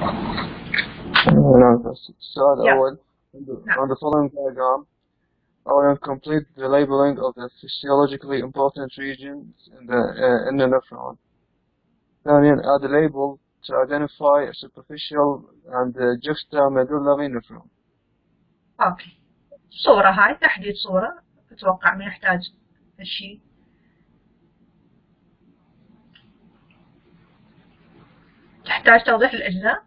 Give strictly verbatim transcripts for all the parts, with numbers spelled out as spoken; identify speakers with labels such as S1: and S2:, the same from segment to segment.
S1: نعم. السؤال
S2: Yeah.
S1: الأول
S2: نعم.
S1: on the following diagram أولا complete the labeling of the physiologically important regions in the uh, in the nephron. ثانيا add a label to identify a superficial and uh, juxtamedullary nephron.
S2: اوكي. صورة هاي تحديد صورة، اتوقع ما يحتاج هالشي. تحتاج توضيح الأجزاء؟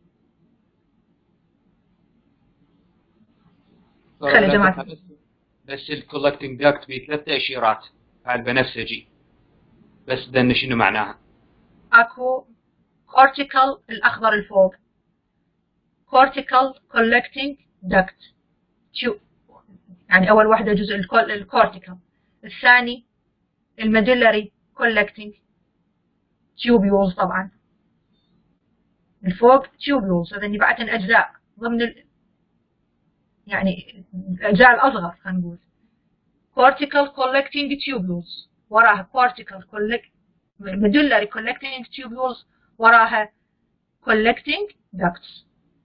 S2: خلي جماعة.
S3: بس الكولكتنج داكت في ثلاث تأشيرات على البنفسجي، بس دنا شنو معناها؟
S2: اكو cortical الأخضر الفوق، cortical collecting duct، شو يعني أول واحدة جزء الكورتيكال، الثاني الميدلري collecting tubules طبعا، الفوق tubules، هذني بعدين أجزاء ضمن ال... يعني الأجزاء الأصغر خلينا نقول cortical collecting tubules، وراها cortical collect medullary collecting tubules، وراها collecting ducts.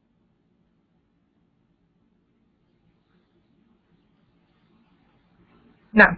S2: نعم.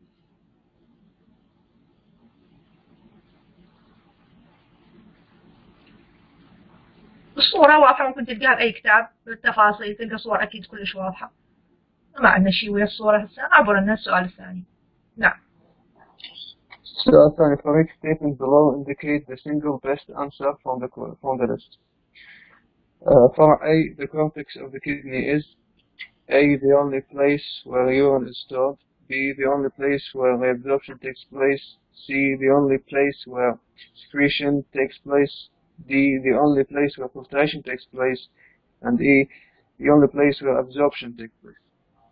S2: الصورة واضحة، ممكن تلقاها بأي كتاب بالتفاصيل، تلقى صور أكيد كلش واضحة. ما عندنا شيء ويا الصورة هسه، عبر لنا السؤال الثاني. نعم.
S1: السؤال الثاني for each statement below indicate the single best answer from the from the list. Uh, for A, the cortex of the kidney is A, the only place where urine is stored. B, the only place where reabsorption takes place. C, the only place where secretion takes place. D, the only place where filtration takes place. And E, the only place where absorption takes place.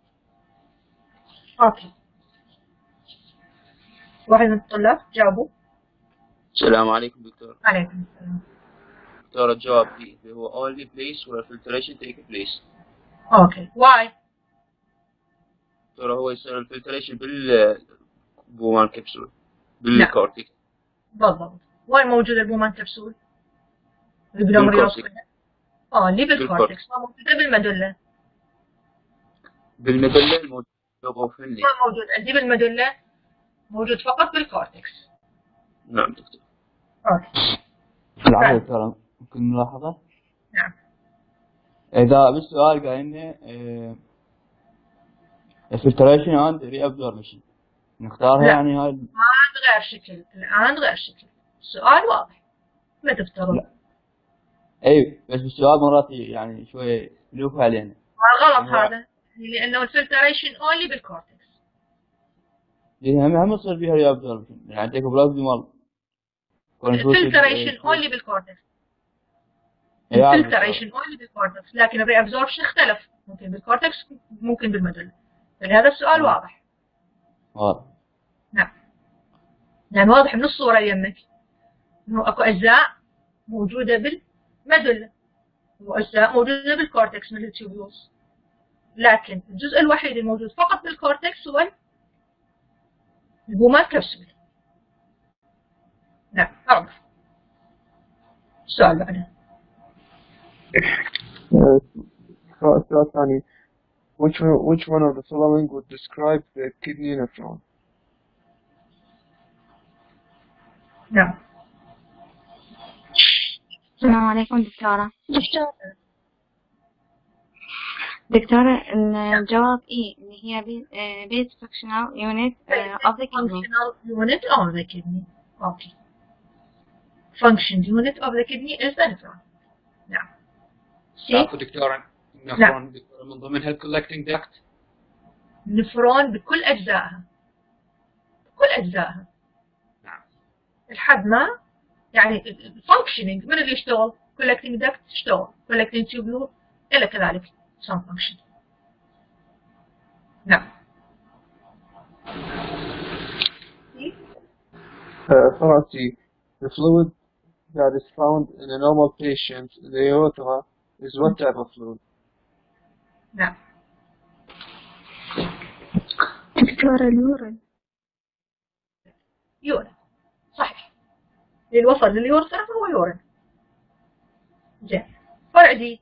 S2: اوكي. واحد من الطلاب جاوبوا.
S4: السلام عليكم دكتور.
S2: عليكم السلام.
S4: دكتور الجواب دي هو only place where filtration takes place.
S2: اوكي. واي؟
S4: دكتور هو يصير الفلتريشن بالبومان كبسول بالكورتيك.
S2: بالضبط. وين موجود البومان كبسول؟ الجلوميريوس. اه اللي بالكورتكس، ما موجودة بالمدلة.
S4: بالمدلة الموجود فين؟
S2: ما موجود عندي بالمدلة، موجود فقط بالكورتكس.
S4: نعم دكتور.
S2: اوكي.
S5: العفو دكتور، ممكن ملاحظة؟
S2: نعم.
S5: إذا بالسؤال قال إنه الفلتريشن اند ري ابزوربشن نختارها، يعني هاي
S2: الآن غير شكل، الآن غير شكل، السؤال واضح ما تفترض.
S5: اي بس السؤال مرات يعني شوي لوف علينا.
S2: غلط هذا، لأنه الفلتريشن اونلي بالكورتكس.
S5: هم هم يصير فيها ري ابزوربشن، يعني تيك بلازمال
S2: الفلتريشن اونلي بالكورتكس. الفلتريشن اونلي بالكورتكس، لكن الري ابزوربشن اختلف، ممكن بالكورتكس ممكن بالمدلة. فلهذا السؤال واضح.
S5: واضح.
S2: نعم. يعني واضح من الصورة اللي يمك انه اكو اجزاء موجودة بالمدلة واجزاء موجودة بالكورتكس من التيوبيولز، لكن الجزء الوحيد الموجود فقط بالكورتكس هو البومان كبسول. نعم. أربع. السؤال بعده.
S1: السؤال الثاني which one, which one of the following would describe the kidney nephron?
S2: نعم.
S6: السلام عليكم دكتورة.
S2: دكتورة.
S6: دكتورة الجواب إيه اللي هي base functional unit of the kidney.
S2: Functional unit of the kidney. Okay. Function unit of the kidney is the nephron. نعم.
S3: تعرفوا دكتورة النفرون دكتورة من ضمنها الكولكتنج داكت؟
S2: النفرون بكل أجزائها. بكل أجزائها.
S3: نعم.
S2: لحد ما يعني functioning من اللي يشتغل؟ collecting duct يشتغل، collecting tubule إلى كذلك some function. نعم.
S1: Uh, the fluid that is found in a normal patient in the urethra is what type of fluid?
S2: نعم.
S6: دكتورة اليورين.
S2: يورين. صحيح. اللي وصل لليورثرا فهو يورين. زين فرع دي.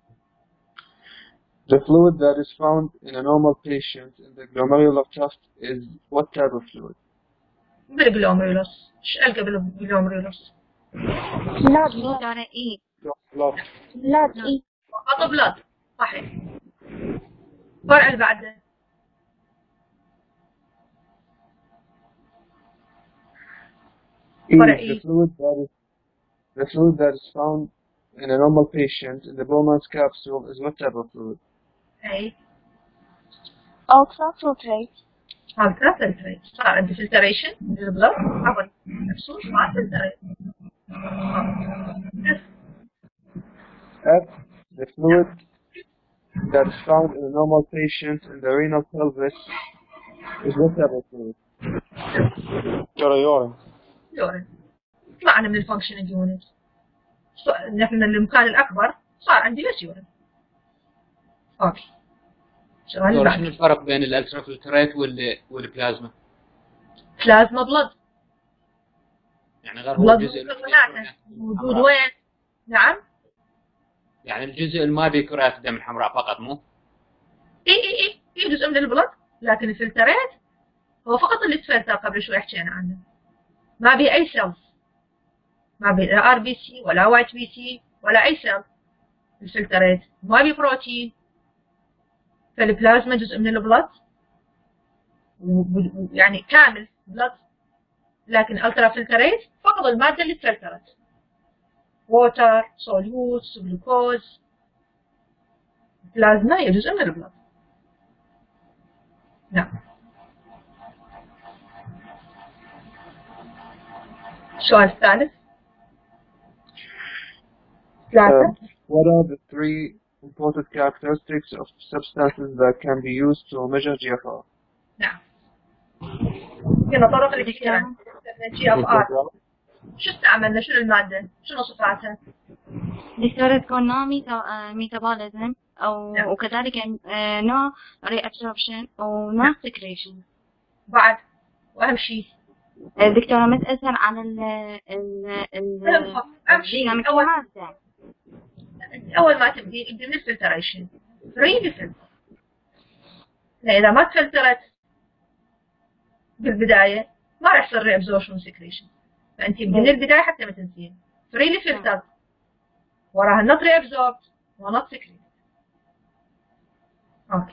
S1: The fluid that is found in a normal patient in the glomerular tract is what type of fluid?
S2: بالجلوميرولوس. ايش القى بالجلوميرولوس؟
S6: بلاد دكتورة إيه
S1: Blood.
S6: بلاد إيه
S2: فقط بلاد. صحيح. الفرع اللي بعده.
S1: E.
S2: فرع
S1: The
S2: إيه.
S1: fluid that is the fluid that is found in a normal patient in the Bowman's capsule is what type of fluid?
S2: اي
S6: ألترا فلتريت
S2: هذا فلتريت. صار عندي فلتريشن بالبلد. عفوا مفصول مع فلتريت.
S1: F. The fluid that is found in a normal patient in the renal pelvis is what type of fluid? Urine.
S2: يورين. طلعنا من الفانكشنال يونت. نحن المكان الأكبر صار عندي بس يورين. اوكي. السؤال اللي
S3: دكتور شنو
S2: بعده.
S3: الفرق بين الالترا فلتريت وال والبلازما؟
S2: بلازما بلد.
S3: يعني غير هو
S2: بلد
S3: الجزء
S2: مكوناته موجود وين؟ نعم.
S3: يعني الجزء اللي ما بيه كرات الدم الحمراء فقط مو؟
S2: اي اي اي في جزء من البلد لكن الفلترات هو فقط اللي تفلتر قبل شوي حكينا عنه. ما بيه اي سيلز. ما بيه لا ار بي سي ولا وايت بي سي ولا اي سيل. الفلترات ما بيه بروتين. فالبلازما جزء من البلد يعني كامل بلد لكن الترا فلتريت فقط الماده اللي تفلترت. ووتر، سوليوتس، جلوكوز. البلازما هي جزء من البلد. نعم. السؤال الثالث. ثلاثة.
S1: Uh, what are the three important characteristics of substances that can be used to measure G F R?
S2: نعم. هنا طرق الاختيار. جي اف ار. شو استعملنا؟ شنو المادة؟ شنو صفاتها؟
S6: دكتورة تكون نوع ميتابوليزم أو
S2: نعم.
S6: وكذلك آه، نوع reabsorption أو نوع secretion.
S2: بعد وأهم شيء
S6: دكتورة ما تأثر على ال ال ال
S2: أهم شيء
S6: الديناميك
S2: أول
S6: مالته.
S2: أول ما تبدي تبدي من الفلتريشن. فري فلتر. إذا ما تفلترت بالبداية ما راح يصير ريابزورشن سكريشن. فأنت تبدي من البداية حتى ما تنسين. فري فلتر. وراها not reabsorbed و not secreted. أوكي.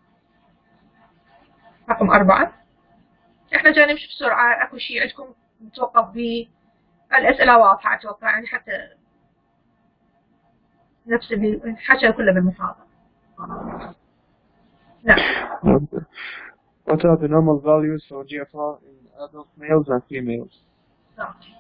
S2: رقم أربعة. إحنا جاي نمشي بسرعة. أكو شيء عندكم نتوقف به. الأسئلة واضحة أتوقع يعني حتى نفس الحكي كله بالمحاضرة. نعم.
S1: What are the normal values for G F R in adult males and females?
S2: أوكي.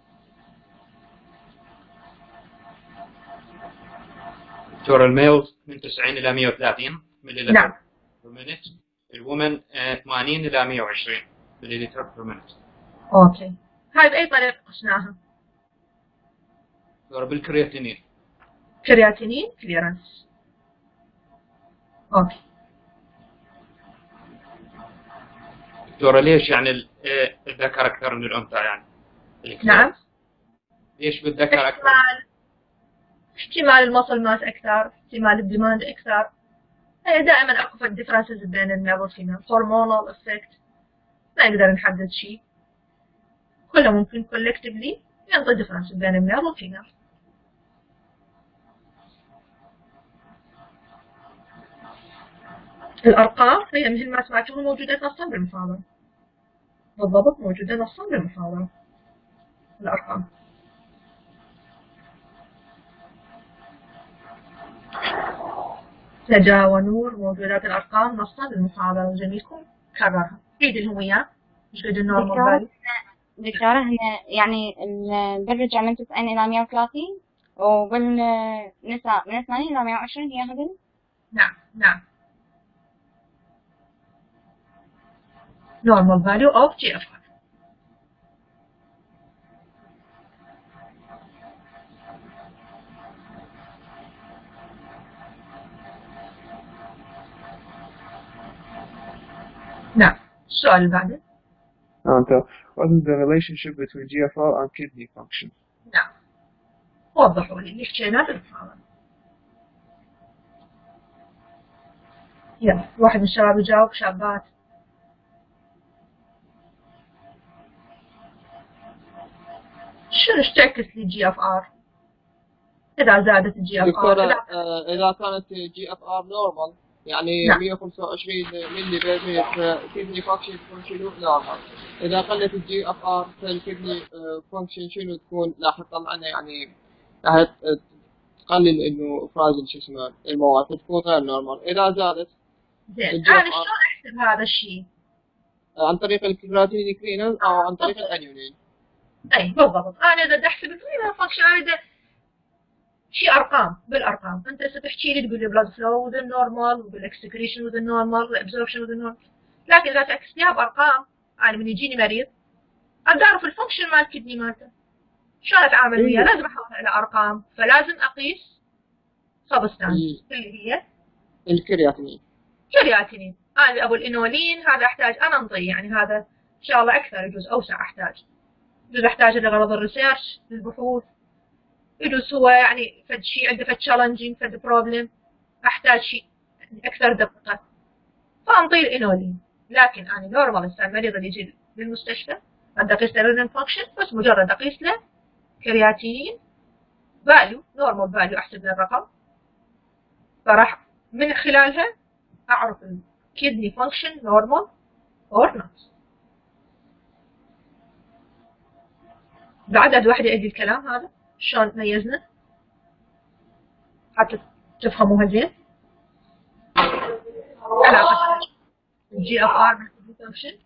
S3: دكتور الميلز من تسعين إلى مئة وثلاثين ملي لتر
S2: نعم.
S3: per minute. الومن ثمانين إلى مئة وعشرين ملي لتر per minute.
S2: أوكي. هاي بأي طريقة قسناها؟
S3: دكتور بالكرياتينين.
S2: كرياتينين كليرنس. أوكي.
S3: دكتور ليش يعني ال- آه، الذكر أكثر من الأنثى يعني؟
S2: نعم.
S3: ليش بالذكر أكثر؟
S2: احتمال احتمال المصل ماس أكثر، احتمال الديماند أكثر. هي دائما أكو في differences بين الميل والفيميل. hormonal effect ما نقدر نحدد شيء. كله ممكن collectively ينطي difference بين الميل والفيميل. الأرقام هي مثل ما سمعتوا موجودة نصا بالمحاضرة. بالضبط موجودة نصا بالمحاضرة. الأرقام. نجا ونور موجودات الأرقام نصا بالمحاضرة وزميلكم كررها. عيد الهوية مش قد النورمال
S6: دكتورة
S2: فاليو.
S6: دكتورة هي يعني ال- بالرجال من تسعين إلى مئة وثلاثين وبالنساء من ثمانين إلى مئة وعشرين هي هذا.
S2: نعم نعم. normal value of G F R. نعم. السؤال اللي بعده.
S1: And uh, what is the relationship between G F R and kidney function?
S2: نعم. وضحوا لي اللي حكيناه بالمحاضرة. يلا واحد من الشباب يجاوب، شابات. شنو ايش تعكس لي جي اف ار؟ إذا زادت الجي اف ار
S7: دكتورة
S2: إذا
S7: آه، إذا كانت جي اف ار نورمال يعني
S2: نعم.
S7: مية وخمسة وعشرين ملي بير كدني فانكشن تكون شنو نورمال. إذا قلت الجي اف ار في الكدني فانكشن شنو تكون راح تطلع لنا يعني راح تقلل إنه إفراز شو اسمه المواد تكون غير نورمال. إذا زادت
S2: زين
S7: الجي
S2: أنا
S7: اف
S2: شلون
S7: ار
S2: أحسب هذا الشيء؟
S7: عن طريق الكرياتين كلينر أو عن طريق الأنيونين.
S2: أي بالضبط. أنا إذا بدي أحسب الكلينر فانكشن أنا بدي شيء ارقام بالارقام. انت ستحكي لي تقول لي بلاد فلو within normal والاكسكريشن within normal والابزوربشن within normal، لكن اذا تعكس لي بارقام انا من يجيني مريض ابدا اعرف الفانكشن مال الكدني مالته شلون اتعامل وياه، لازم احولها الى ارقام، فلازم اقيس سبستانس اللي هي
S7: الكرياتين.
S2: كرياتينين. انا ابو الانولين هذا احتاج انا نضي يعني هذا ان شاء الله اكثر يجوز اوسع احتاج يجوز احتاج لغرض الريسيرش للبحوث، يجوز هو يعني فد شيء عنده فد تشالنجينج فد بروبلم احتاج شيء اكثر دقه فانطي الانولين. لكن انا نورمال انسان المريض اللي يجي للمستشفى عنده اقيس له رينين فانكشن بس مجرد اقيس له كرياتينين فاليو نورمال فاليو احسب له الرقم، فراح من خلالها اعرف الكدني فانكشن نورمال اور نوت. بعد واحد يأدي الكلام هذا شلون ميزنا حتى تفهموها زين. علاقة الجي اف ار بالكدني فانكشن.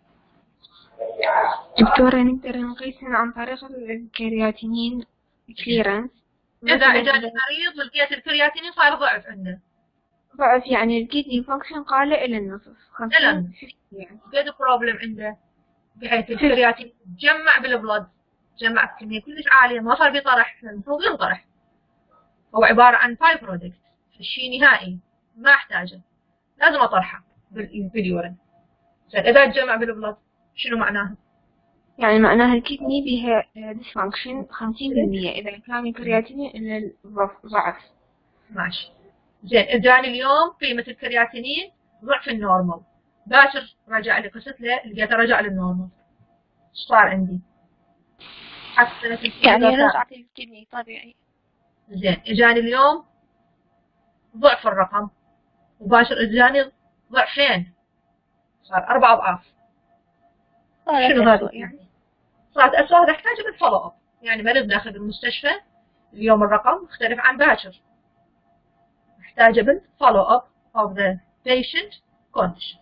S6: دكتورة نقدر نقيسها عن طريق الكرياتينين كليرنس.
S2: إذا إذا المريض لقيت الكرياتينين صار ضعف عنده
S6: ضعف يعني الكدني فانكشن قال إلى النصف خمسين يعني
S2: قد بروبلم عنده بحيث الكرياتين تجمع بالبلد تجمع بكمية كلش عالية ما صار بيطرح، المفروض ينطرح، هو عبارة عن باي برودكت شيء نهائي ما احتاجه لازم اطرحه باليورين. إذا تجمع بالبلد شنو معناها؟
S6: يعني معناها الكدني بها ديسفانكشن خمسين بالمية إذا كان الكرياتين إلى الضعف.
S2: ماشي زين. اجاني اليوم قيمة الكرياتينين ضعف النورمال، باكر رجع لي قست له لقيته رجع للنورمال، ايش صار عندي؟ حسنت
S6: يعني رجعت الكدني طبيعي.
S2: زين اجاني اليوم ضعف الرقم وباشر اجاني ضعفين صار اربع اضعاف. شنو هذا يعني؟ صارت اسوء. هذا احتاج بالفولو اب، يعني مريض داخل بالمستشفى اليوم الرقم مختلف عن باكر، احتاج بالفولو اب of the patient condition،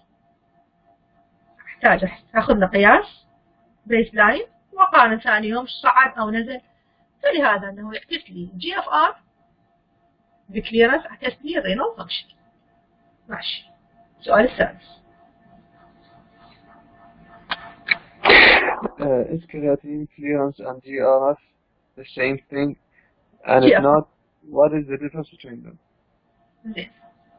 S2: احتاج اخذ له قياس بيس لاين وقارن ثاني يوم صعد او نزل. فلهذا انه يعكس لي جي اف ار بكليرنس عكس لي الرينال فانكشن. ماشي. السؤال السادس.
S1: Uh, is creatine clearance and G R F the same thing? And
S2: Yeah.
S1: if not, what is the difference between them?
S2: زين.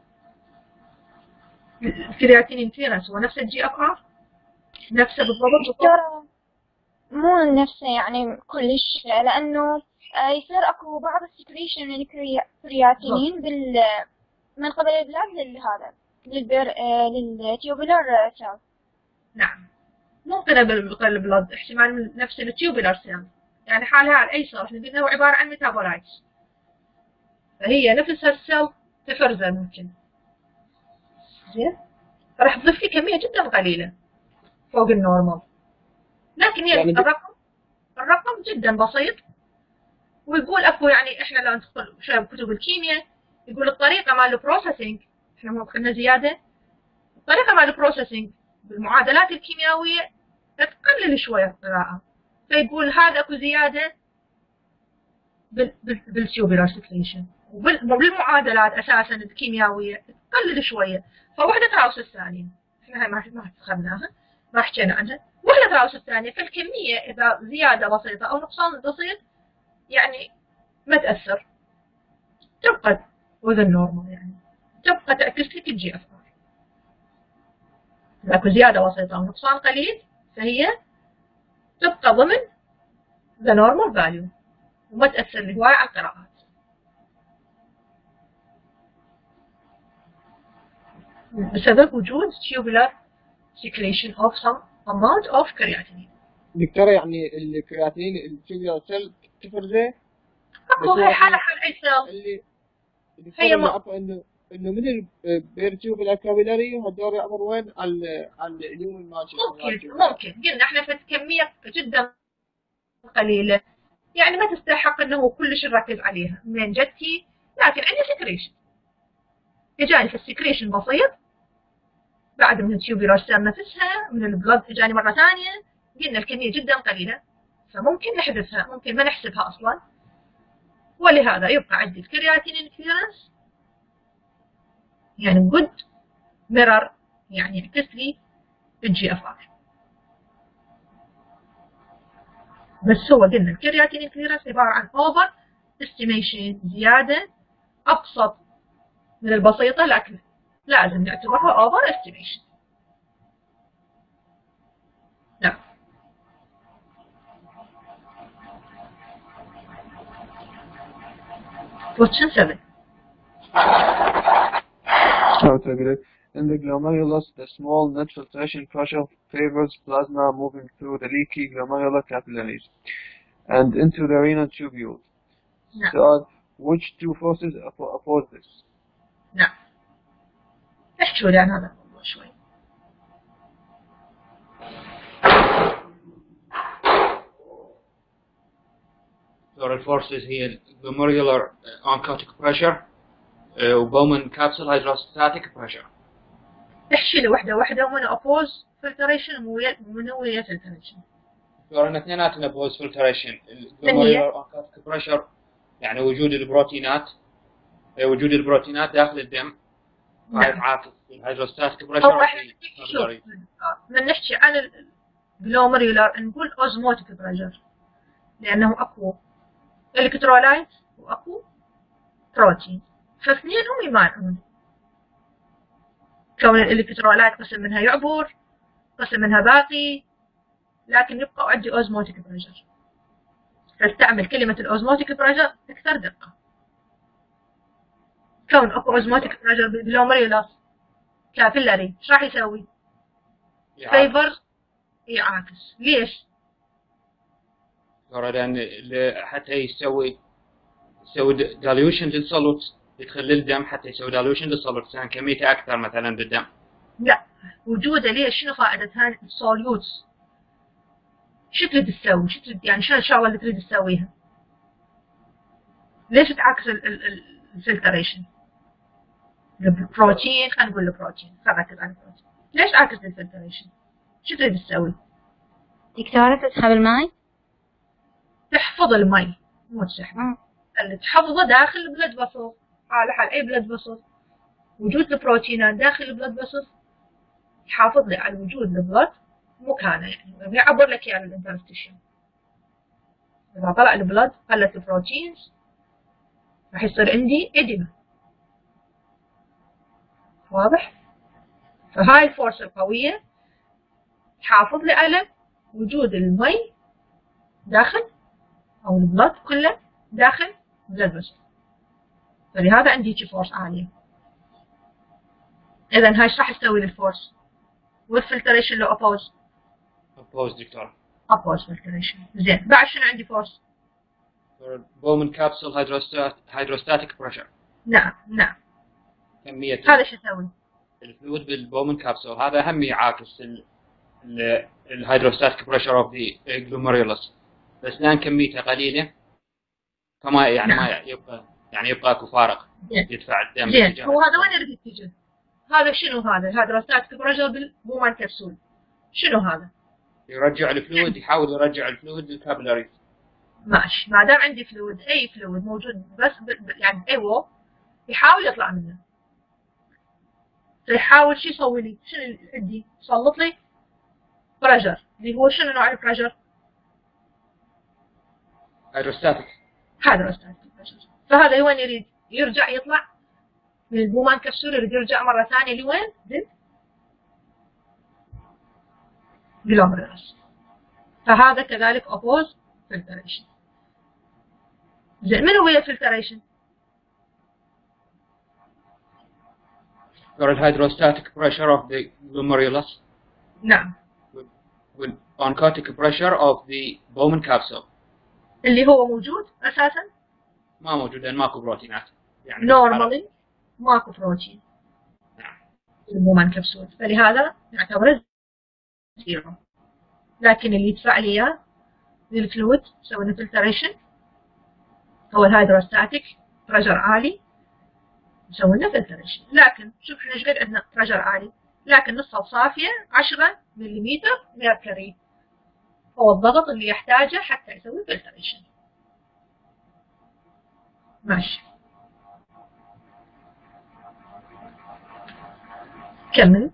S2: الكرياتين كليرنس هو نفس الجي اف ار؟ نفسه بالضبط؟
S6: دكتورة مو نفسه يعني كلش، لأنه يصير أكو بعض السكريشن من الكرياتينين بال من قبل البلاد لهذا للبر للتيوبولار سيل.
S2: نعم ممكن بالبلد احتمال من نفس التيوبولار سيل، يعني حالها على اي صار احنا قلنا هو عبارة عن ميتابولايتس، فهي نفس السيل تفرزه ممكن. زين راح تضيف لي كمية جدا قليلة فوق النورمال، لكن يعني الرقم الرقم جدا بسيط. ويقول اكو يعني احنا لو ندخل شوية بكتب الكيمياء يقول الطريقة مال البروسيسنج، احنا مو قلنا زيادة، الطريقة مال البروسيسنج بالمعادلات الكيميائية تقلل شوية القراءة، فيقول هذا اكو زيادة بالتيوبولار سكريشن، وبالمعادلات اساسا الكيميائية تقلل شوية، فوحدة تراوس الثانية احنا ما ما اخذناها ما حكينا عنها. وحدة تراوس الثانية فالكمية اذا زيادة بسيطة او نقصان بسيط يعني ما تأثر، تبقى وذن نورمال، يعني تبقى تعكس لك الجي اف ار. اذا اكو زيادة بسيطة او نقصان قليل فهي تبقى ضمن the normal value وما تأثر لي هواي على القراءات. بسبب وجود tubular secretion of some amount of creatinine.
S7: دكتورة يعني الكرياتين التيوبولار سيل تفرزه
S2: اكو هي حالة حال اي سيل.
S7: اللي
S2: هي
S7: اللي عرفوا انه انه من البيرتيوبولار كابيلاري هدول يعبر وين على على اليوم ماشي.
S2: ممكن ممكن قلنا احنا في كمية جدا قليلة يعني ما تستحق انه كلش نركز عليها من جدتي، لكن عندي سكريشن اجاني في السكريشن بسيط بعد من التيوبولار سيل نفسها من البلد اجاني مرة ثانية، قلنا الكمية جدا قليلة فممكن نحذفها، ممكن ما نحسبها اصلا، ولهذا يبقى عندي الكرياتينين كليرنس يعني good mirror يعني يعكس لي الجي اف ار. بس هو قلنا الكرياتينين كليرنس عبارة عن over estimation، زيادة أبسط من البسيطة لكن لازم نعتبرها over estimation. نعم. question seven.
S1: In the glomerulus, the small net filtration pressure favors plasma moving through the leaky glomerular capillaries and into the renal tubules.
S2: نعم.
S1: So, which two forces oppose this?
S2: نعم. احكوا لي عن هذا الموضوع شوي.
S3: دور الفورسز هي glomerular oncotic pressure و Bowman capsule hydrostatic pressure.
S2: احكي لي واحدة واحدة ومن oppose filtration ومن ويا filtration.
S3: دورنا اثنيناتنا oppose filtration. glomerular oncotic pressure يعني وجود البروتينات وجود البروتينات داخل الدم.
S2: نعم.
S3: عاكس الهيدروستاتيك
S2: هو
S3: بريشر.
S2: احنا شوف من نحكي عن الجلوميرولار نقول اوزموتيك بريشر لانه اكو الكترولايت واكو بروتين فاثنينهم يمانعون. كون الالكترولايت قسم منها يعبر قسم منها باقي لكن يبقى عندي اوزموتيك بريشر، فاستعمل كلمة الاوزموتيك بريشر اكثر دقة. كون اكو اوزموتيك بريشر بالجلوميرولار كابيلاري ايش راح يسوي؟ فيفر يعاكس. ليش؟
S3: لان حتى يسوي يسوي داليوشن للصلوت يدخل للدم حتى يسوي داليوشن للصلوت كان كميته اكثر مثلا بالدم.
S2: لا وجوده ليش؟ شنو فائدة هاي السوليوتس؟ شو تريد تسوي؟ شو تريد يعني شنو الشغله اللي تريد تسويها؟ ليش تعكس الفلتريشن؟ البروتين خلينا نقول البروتين خلينا عن البروتين، ليش عاكس الفلتريشن؟ شو تريد تسوي؟
S6: دكتورة تسحب الماء؟
S2: تحفظ المي مو تسحب، اللي تحفظه داخل البلد فصل على حال اي بلد فصل. وجود البروتينات داخل البلد فصل يحافظ لي على وجود البلد مكانه يعني يعبر لك يعني الانترستيشن. إذا طلع البلد قلت البروتينز راح يصير عندي إديمة. واضح؟ فهاي الفورس القوية تحافظ لي على وجود المي داخل أو البلد كله داخل البلد بس. فلهذا عندي هيك فورس عالية. إذا هاي ايش راح تسوي للفورس؟ والفلتريشن لو أبوز؟
S3: أبوز دكتور.
S2: أبوز فلتريشن. زين بعد شنو عندي فورس؟
S3: بومن كابسول هيدروستاتيك بريشر.
S2: نعم نعم.
S3: كمية
S2: هذا شو يسوي؟
S3: الفلويد بالبومن كابسول هذا هم يعاكس الهيدروستاتيك بريشر اوف ذا جلوميرولس بس لان كميته قليلة فما يعني
S2: نعم.
S3: ما يبقى يعني يبقى اكو فارق يدفع الدم.
S2: زين هو هذا وين يريد يتجه؟ هذا شنو هذا؟ الهيدروستاتيك بريشر بالبومن كبسول شنو هذا؟
S3: يرجع الفلويد يحاول يرجع الفلويد للكابيلاريز.
S2: ماشي ما دام عندي فلويد اي فلويد موجود بس يعني اي وول يحاول يطلع منه. فيحاول شو يسوي لي؟ شنو اللي عندي؟ يسلط لي بريشر اللي هو شنو نوع البريشر؟
S3: هيدروستاتيك.
S2: هيدروستاتيك بريشر. فهذا وين يريد؟ يرجع يطلع من البومان كبسول يريد يرجع مرة ثانية لوين؟ لل جلوميرولس. فهذا كذلك اوبوز فلتريشن. زين من هو الفلتريشن؟
S3: for the hydrostatic pressure of the glomerulus
S2: نعم
S3: with oncotic pressure of the Bowman capsule.
S2: اللي هو موجود أساسا
S3: ما موجود لأن ماكو بروتينات. يعني
S2: نورمالي ماكو بروتين.
S3: نعم.
S2: البومان كبسول، فلهذا نعتبره زيرو. لكن اللي يدفع لي إياه للفلويد سوينا فلتريشن هو الهيدروستاتيك بريشر عالي سوينا فلتريشن. لكن شوف احنا ايش قد عندنا بريشر عالي، لكن نصها صافية عشرة مليمتر ميركوري هو الضغط اللي يحتاجه حتى يسوي فلتريشن. ماشي كمل.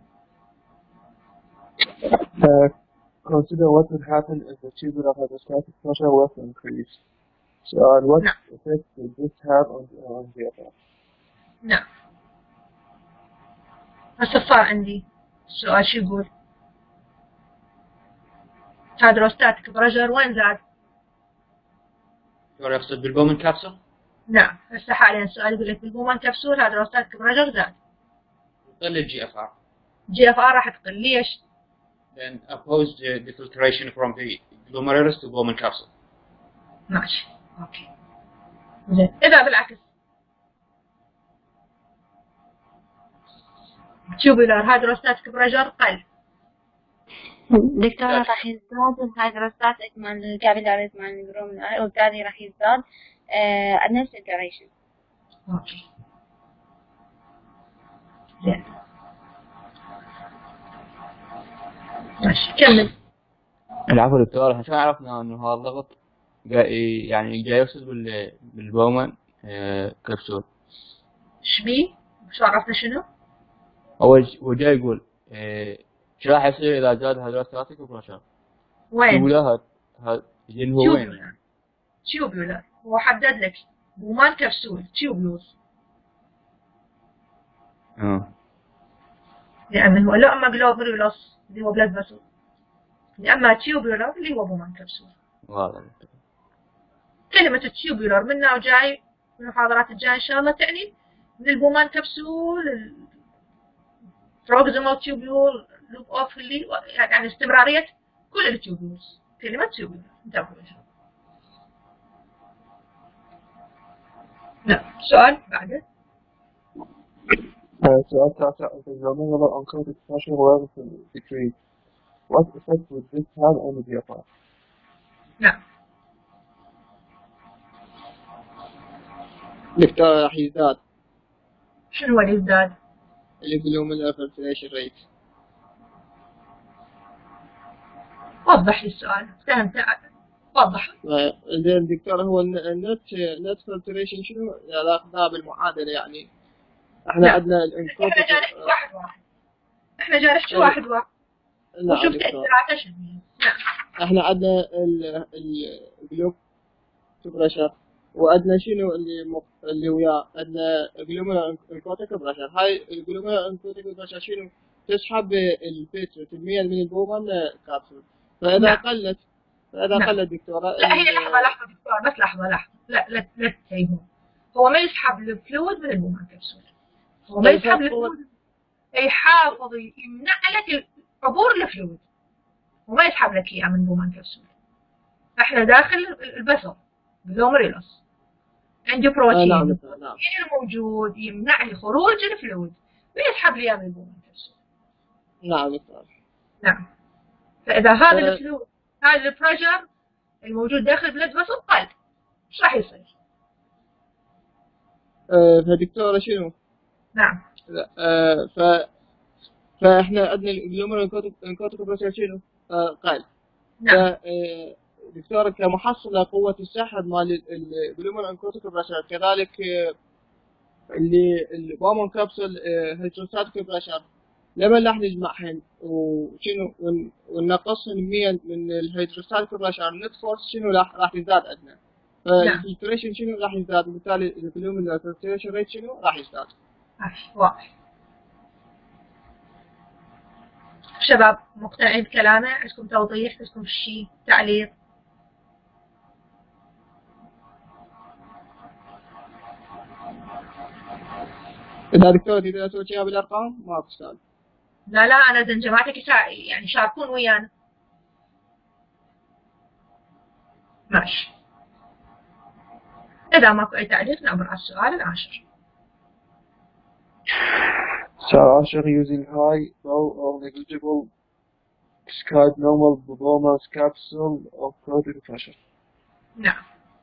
S1: Uh, consider what would happen if the tubular hydrostatic pressure was increased. So, uh, what
S2: No.
S1: effect would this have on, on the effect?
S2: نعم هسه صار عندي السؤال شو يقول؟ هيدروستاتيك بريشر وين زاد؟
S3: شو يقصد بالبومن كابسول؟
S2: نعم هسه حاليا السؤال يقول لك بالبومان كبسول هيدروستاتيك بريشر زاد.
S3: يقل الجي اف ار.
S2: جي اف ار راح تقل. ليش؟
S3: Then oppose the, the filtration from the glomerulus to Bowman capsule.
S2: ماشي اوكي زين. اذا بالعكس tubular هيدروستاتيك بريشر قل.
S6: دكتورة راح يزداد الهيدروستاتيك مال الكابيلاريز مال الجرومينال وبالتالي راح يزداد عندنا الفلتريشن.
S2: اوكي زين ماشي كمل.
S5: العفو دكتور، احنا شلون عرفنا انه هذا الضغط جاي يعني جاي يوصل بال بالبومان آه كبسول؟
S2: ايش بيه؟ شو عرفنا شنو؟
S5: اول شيء هو جاي يقول آه شو راح يصير اذا زاد هيدروستاتيك بريشر؟
S2: وين؟
S5: ولا هذا اللي هو وين يعني؟
S2: تيوبولار هو حدد لك بومان كبسول تيوبولوز.
S5: اه
S2: لأنه هو لا اما جلوبرولوس اللي هو بلاد فاسل، اما تيوبولار اللي هو بومان كبسول.
S5: واضح.
S2: كلمة التيوبولار منها وجاي من المحاضرات الجاية إن شاء الله تعني من البومان كبسول البروكسيمال تيوبول لوب أوف اللي يعني استمرارية كل التيوبولز. كلمة تيوبولار انتبهوا. لا سؤال بعده.
S1: Uh, سؤال تاسع if the glomerular oncotic pressure were decreased, what effect would this have on the G F R?
S2: نعم
S7: دكتورة راح يزداد
S2: شنو هو اللي يزداد؟
S7: الجلوميرولار فلتريشن ريت.
S2: وضح لي السؤال فهمت وضح.
S7: زين دكتور هو النت نت فلتريشن شنو علاقتها بالمعادلة يعني؟ احنا
S2: لا.
S7: عندنا
S2: احنا
S7: الانكوتيك
S2: جاي نحكي واحد واحد. احنا جاي نحكي واحد واحد.
S7: نعم
S2: وشوف
S7: دكتور.
S2: تأثيراته شنو هي. نعم
S7: احنا عندنا الجلوب بريشر وعندنا شنو اللي مق... اللي وياه عندنا جلوميرولار انكوتيك بريشر. هاي الجلوميرولار انكوتيك بريشر شنو تسحب الفيتر كمية من البومان كابسول، فإذا
S2: نعم.
S7: قلت فإذا
S2: نعم.
S7: قلت دكتورة
S2: لا هي لحظة لحظة دكتور بس لحظة لحظة لا لا لا تسيبه. هو ما يسحب الفلويد من البومان كبسول، هو ما يسحب الفلويد، يحافظ يمنع لك عبور الفلويد وما يسحب لك اياه من بومان كبسول. احنا داخل البصر جلوميرولوس عنده بروتين
S7: نعم دكتور. نعم
S2: الموجود يمنع لي خروج الفلويد ويسحب لي اياه من البومان كبسول.
S7: نعم دكتور.
S2: نعم فاذا هذا
S7: أه.
S2: الفلويد هذا البريشر الموجود داخل البلد فصل قل ايش راح يصير؟
S7: أه فدكتورة شنو؟
S2: نعم
S7: أه ف فاحنا عندنا الجلوميرولار انكوتيك بريشر شنو؟ أه قل.
S2: نعم
S7: ف دكتورة كمحصلة قوة السحب مال الجلوميرولار انكوتيك بريشر كذلك اللي البومان كابسول هيدروستاتيك بريشر لما راح نجمعهن وشنو وننقصهن مية من الهيدروستاتيك بريشر نت فورس شنو راح راح يزداد عندنا. فالفلتريشن شنو راح يزداد وبالتالي الجلوميرولار فلتريشن ريت شنو راح يزداد.
S2: واضح. شباب مقتنعين بكلامه؟ عندكم توضيح؟ عندكم شيء تعليق؟
S7: إذا دكتور تقدر تسوي شيء بالأرقام ما في سؤال.
S2: لا لا أنا إذا جماعتك يعني يشاركون ويانا. ماشي. إذا ماكو أي تعليق نعبر على السؤال العاشر.
S1: السؤال العاشر using high, low or negligible describe normal performance capsule of cortical pressure.
S2: نعم.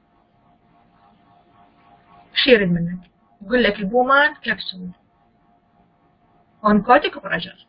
S2: وش يريد منك؟ يقول لك البومان كبسول oncotic pressure.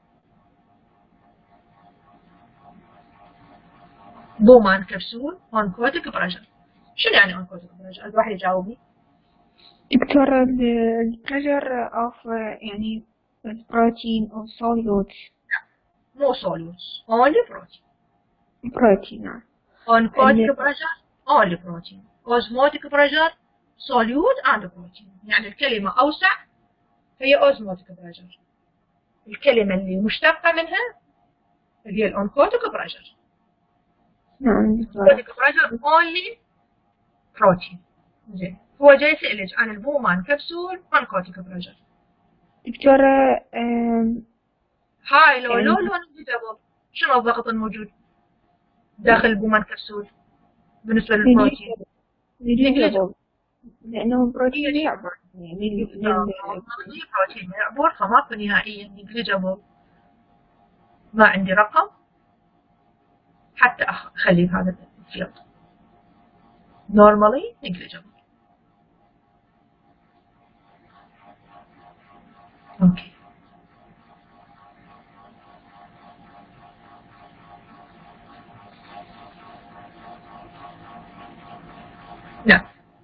S2: بومان كبسول oncotic pressure. شنو يعني oncotic pressure؟ الواحد يجاوبني.
S6: دكتور ال pressure of يعني protein or solutes.
S2: مو solutes only protein.
S6: protein نعم.
S2: oncotic pressure only protein. osmotic pressure solute and protein. يعني الكلمة أوسع هي osmotic pressure. الكلمة اللي مشتقة منها هي الأونكوتيك pressure.
S6: نعم.
S2: oncotic pressure only protein. زين. هو جاي يسألك عن البومان كبسول oncotic pressure.
S6: دكتورة
S2: هاي لو لو لو نيجيتابل. شنو الضغط الموجود داخل البومان كبسول بالنسبة للبروتين؟
S6: نيجيتابل. لأنه بروتين يعبر يعني
S2: بروتين يعبر فماكو نهائيا نيجليجابل. ما عندي رقم حتى أخلي هذا الفيلد normally negligible. اوكي. نعم.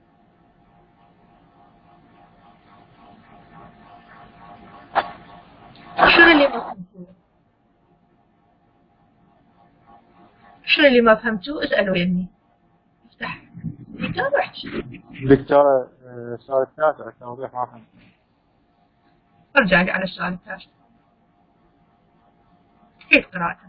S2: شنو اللي ما فهمتوه؟ شنو اللي ما فهمتوه؟ اسألوا يمي. افتح الكتاب واحكي.
S3: دكتورة السؤال التاسع التوضيح ما فهمت.
S2: ارجع لي على السؤال التاسع. كيف قراءته؟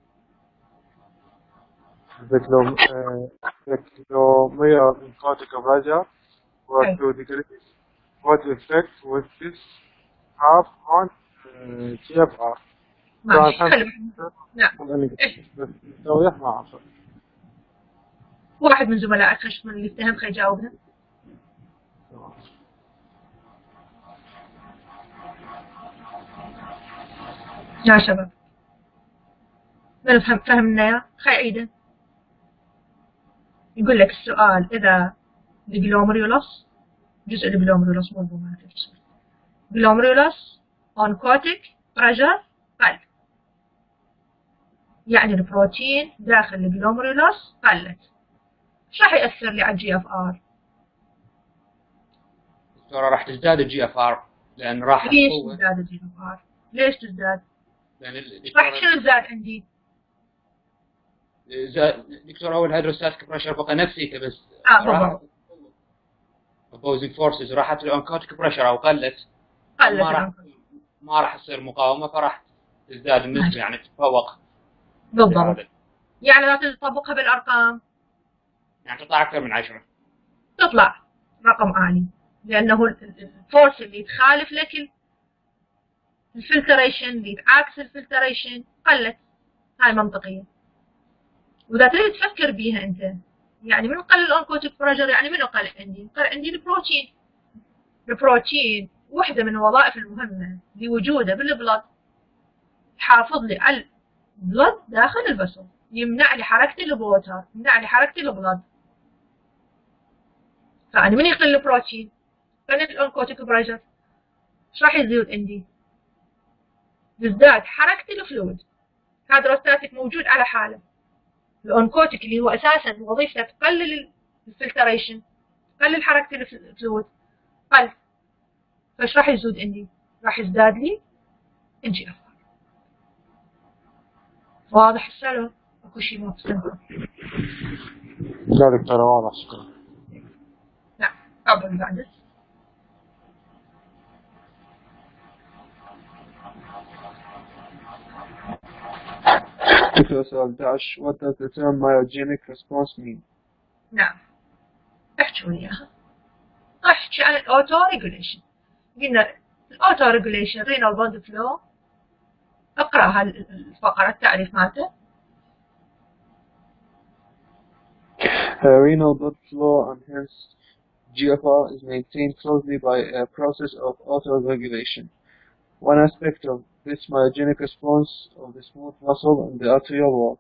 S3: Cyclomeal oncotic pressure was to decrease what effect with this have on G F R.
S2: ماشي حلو. نعم.
S3: توضيح ما أعرف.
S2: واحد من زملائك خش من اللي يفتهم خي يجاوبنا. يا شباب من فهم فهمنا يا خي عيده. يقول لك السؤال إذا الجلوميرولوس جزء الجلوميرولوس مو البومان كبسول. جلوميرولوس oncotic pressure قل. يعني البروتين داخل الجلوميرولوس قلت. ايش راح يأثر لي على الجي اف ار؟
S3: دكتورة راح تزداد الجي اف ار لأن راح
S2: ليش تزداد الجي اف ار؟ ليش تزداد؟
S3: لأن
S2: راح شنو زاد عندي؟
S3: دكتور أول هيدروستاتيك بريشر بقى نفسي بس
S2: اه بالضبط.
S3: opposing forces راحت الأونكوتيك بريشر أو قلت
S2: قلت
S3: ما راح ما راح تصير مقاومة فراح تزداد النسبة يعني تتفوق.
S2: بالضبط. يعني لا تطبقها بالأرقام.
S3: يعني تطلع أكثر من عشرة.
S2: تطلع رقم عالي لأنه الفورس اللي تخالف لك الفلتريشن اللي تعاكس الفلتريشن قلت. هاي منطقية. وإذا تريد تفكر بيها أنت يعني من قل الأونكوتيك بريشر يعني منو قل عندي؟ قل عندي البروتين. البروتين واحدة من الوظائف المهمة لوجوده بالبلد حافظ لي على البلد داخل البسل. يمنع لي حركة البوتر يمنع لي حركة البلد. فأنا من يقل البروتين قلت الأونكوتيك بريشر ايش راح يزيد عندي؟ يزداد حركة الفلويد. هيدروستاتيك موجود على حاله. الأونكوتيك اللي هو أساسا وظيفته تقلل الفلتريشن تقلل حركة الفلويد قل. فايش راح يزود عندي؟ راح يزداد لي انجي اف ار. واضح السالفة؟ اكو شيء ما فهمته.
S3: لا دكتورة واضح شكرا.
S2: نعم قبل بعد.
S1: سؤال داش what does the term myogenic response mean؟
S2: نعم احكوا لي اياها. احكي عن الاوتو ريجوليشن. قلنا الأوتو ريجوليشن رينال بلد فلو، اقرأ هالفقرة التعريف مالته.
S1: Uh, renal blood flow and hence G F R is maintained closely by a process of autoregulation. One aspect of this myogenic response of the smooth muscle and the arterial wall.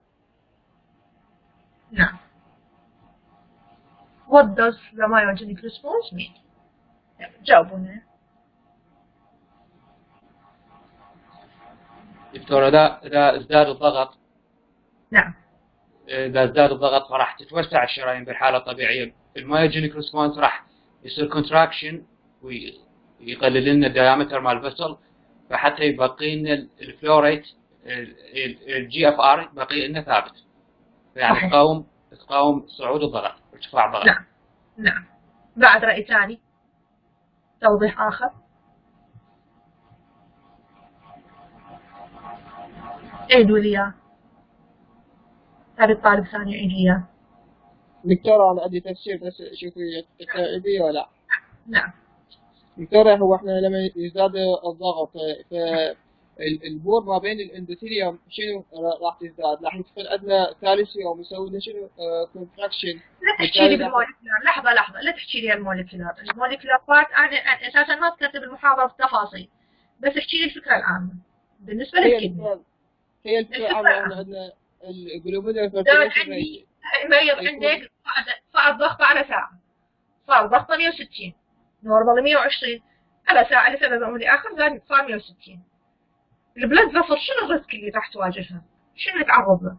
S2: نعم. What does the myogenic response mean? جاوبونا.
S5: دكتور إذا إذا ازداد الضغط،
S2: نعم.
S5: إذا ازداد الضغط فراح تتوسع الشرايين بالحالة الطبيعية. المايوجينيك ريسبونس راح يصير كونتراكشن ويقلل لنا الديامتر مال الفصل، فحتى يبقي لنا الفلو ريت الجي اف ار يبقي لنا ثابت، يعني تقاوم تقاوم صعود الضغط ارتفاع الضغط.
S2: نعم نعم. بعد رأي ثاني، توضيح آخر. عيدوا لي إياه. هذا الطالب ثاني يعيد لي إياه.
S7: دكتورة أنا عندي تفسير بس شوفي تعيديه ولا لا؟
S2: نعم.
S7: دكتورة هو احنا لما يزداد الضغط فالبور ما بين الاندوثيليوم شنو راح تزداد؟ راح يدخل عندنا كالسيوم يسوي لنا شنو كونتراكشن.
S2: لا تحكي لي بالمولكيولار، لحظة لحظة، لا تحكي لي المولكيولار، المولكيولار بارت أنا أساسا ما ذكرت بالمحاضرة التفاصيل، بس احكي لي الفكرة العامة بالنسبة للكدني.
S7: هي الفكرة العامة احنا عندنا الجلوبولار
S2: عندي مريض عندك صار ضغطه على ساعة، صار ضغطه مية وستين، نورمال مية وعشرين، على ساعة لسبب أو لآخر زاد صار مية وستين. البلد فصل شنو الريسك اللي راح تواجهها؟ شنو اللي تعرض له؟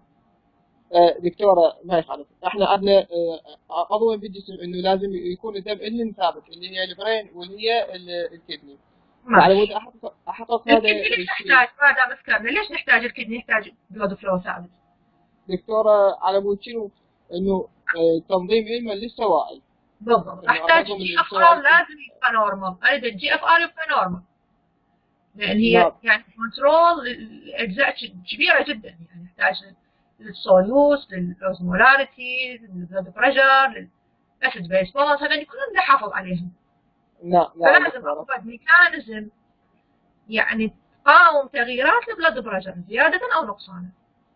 S7: دكتورة ما يخالف، احنا عندنا عضو بالجسم انه لازم يكون الدم اللي ثابت اللي هي البرين واللي هي الكدني. على مود احقق احقق هذا
S2: الشيء. نحتاج ما دام ذكرنا ليش نحتاج الكدني؟ نحتاج بلود فلو ثابت.
S7: دكتورة على مود شنو؟ انه تنظيم علما للسوائل.
S2: بالضبط. احتاج جي اف ار لازم يبقى نورمال، اريد الجي اف ار يبقى نورمال. لان هي لا. يعني كنترول الاجزاء كبيره جدا، يعني نحتاج للسوليوس، للأوزمولاريتي، للبلد بريشر، للاسيد بيس بالانس، هذول كلهم نحافظ عليهم.
S7: لا لا.
S2: فلازم اوجد ميكانيزم يعني تقاوم تغييرات البلد بريشر زياده او نقصانا.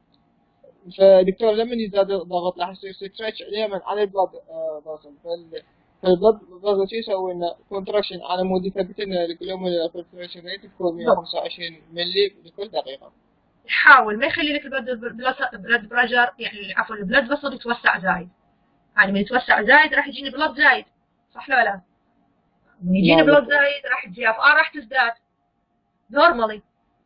S7: فدكتور لما يزداد الضغط راح يصير ستريتش دائما على البلد فاسل، فالبلد فاسل شو يسوي لنا كونتراكشن على مود يثبت لنا الجلوميرولار فلتريشن ريت تكون مية وخمسة وعشرين ملي لكل دقيقة.
S2: يحاول ما يخلي لك البلد بريشر، يعني عفوا البلد فاسل يتوسع زايد، يعني من يتوسع زايد راح يجيني بلد زايد، صح ولا لا؟ من يجيني بلد زايد راح الجي اف ار راح تزداد نورمالي،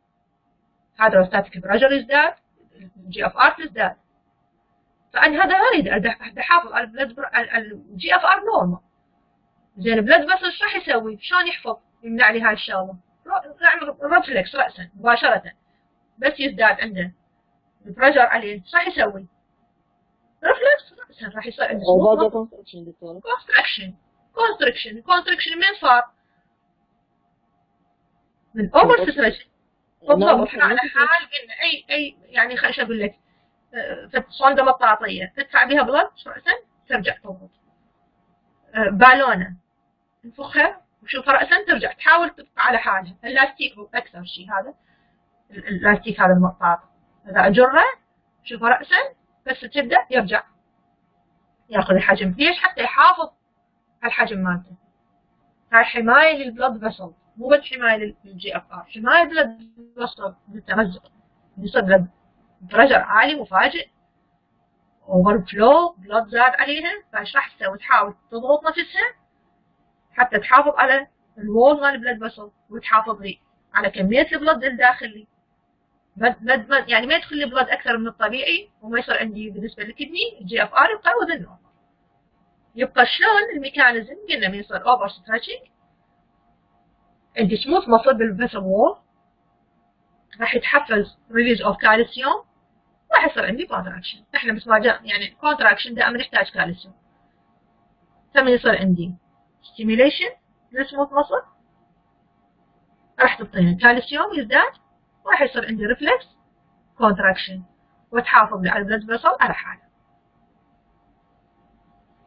S2: هذا الستاتيك بريشر يزداد، الجي اف ار تزداد. فانا هذا اريد احافظ على البلد الجي اف ار نورمال. زين البلد بس ايش راح يسوي؟ شلون يحفظ؟ يمنع لي هاي الشغله؟ نعمل ريفلكس راسا مباشره، بس يزداد عنده البريشر عليه ايش راح يسوي؟ ريفلكس راسا راح يصير عنده كونستركشن. كونستركشن كونستركشن من صار؟ من اوفر ستريس. بالضبط. احنا على حال قلنا اي اي يعني خليني اقول لك صندة مطاطية تدفع بها بلد رأسا ترجع تضبط. بالونة نفخها وشوفها رأسا ترجع تحاول تبقى على حالها. اللاستيك هو أكثر شيء، هذا اللاستيك هذا المطاط إذا أجره شوفها رأسا بس تبدأ يرجع ياخذ الحجم. ليش؟ حتى يحافظ على الحجم مالته. هاي حماية للبلد فيسل، مو بس حماية للجي اف ار، حماية للبلد فيسل من التمزق. يصير بريشر عالي مفاجئ، اوفر فلو، بلود زاد عليها، فايش راح تسوي؟ تحاول تضغط نفسها حتى تحافظ على الوول مال البلد فيسل، وتحافظ لي على كمية البلد الداخلي. بد بد يعني ما يدخل لي بلد اكثر من الطبيعي، وما يصير عندي بالنسبة للكدني الجي اف ار يبقى وذن نورمال. يبقى شلون الميكانيزم؟ قلنا من يصير اوفر ستريتشنج، عندي سموث مصل بالفيسل وول، راح يتحفز ريليز اوف كالسيوم، راح يصير عندي كونتراكشن. احنا مثل ما جاء يعني كونتراكشن دائما يحتاج كالسيوم، فمن يصير عندي ستيميليشن للسموث مصل راح تعطيني كالسيوم يزداد، وراح يصير عندي ريفلكس كونتراكشن، وتحافظ لي على البلد فيسل على حاله.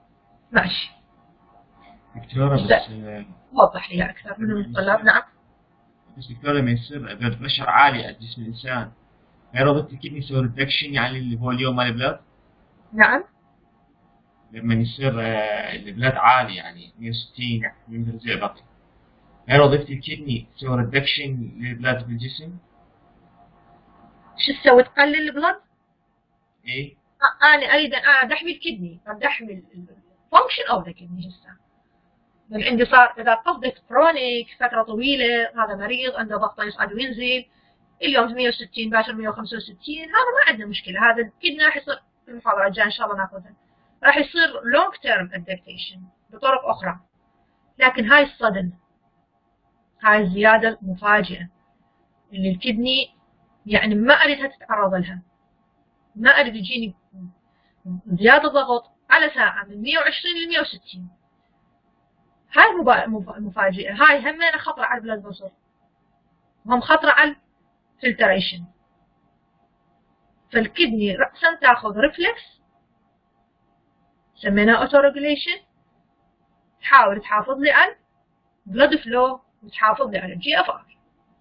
S2: ماشي
S5: دكتورة بس
S2: وضح لي اكثر من الطلاب. نعم
S8: بس دكتور لما يصير بلد بريشر عالي على جسم الانسان هيربط الكدني يسوي ريدكشن يعني اللي هو اليوم مال البلد؟
S2: نعم.
S8: لما يصير البلد عالي يعني مية وستين ملي بطن هل وظيفة الكدني تسوي ريدكشن للبلاد بالجسم؟
S2: شو تسوي تقلل البلد؟
S8: ايه؟
S2: انا اريد ان احمي الكدني، اريد احمي الفانكشن اوف ذا كدني هسه. من عندي صار اذا قصدك كرونيك فتره طويله، هذا مريض عنده ضغطه يصعد وينزل، اليوم مية وستين باكر مية وخمسة وستين، هذا ما عندنا مشكله، هذا الكدني راح يصير في المحاضره الجايه ان شاء الله ناخذها. راح يصير لونج تيرم ادابتيشن بطرق اخرى. لكن هاي الصدم، هاي الزياده المفاجئه اللي الكدني يعني ما اريدها تتعرض لها. ما اريد يجيني زياده ضغط على ساعه من مية وعشرين ل مية وستين. هاي مفاجئه، هاي همينه خطره على البلد بريشر، وهم خطره على الفلتريشن. فالكدني رأسا تاخذ ريفلكس سميناه اوتو ريجوليشن، تحاول تحافظ لي على بلد فلو وتحافظ لي على الجي اف ار.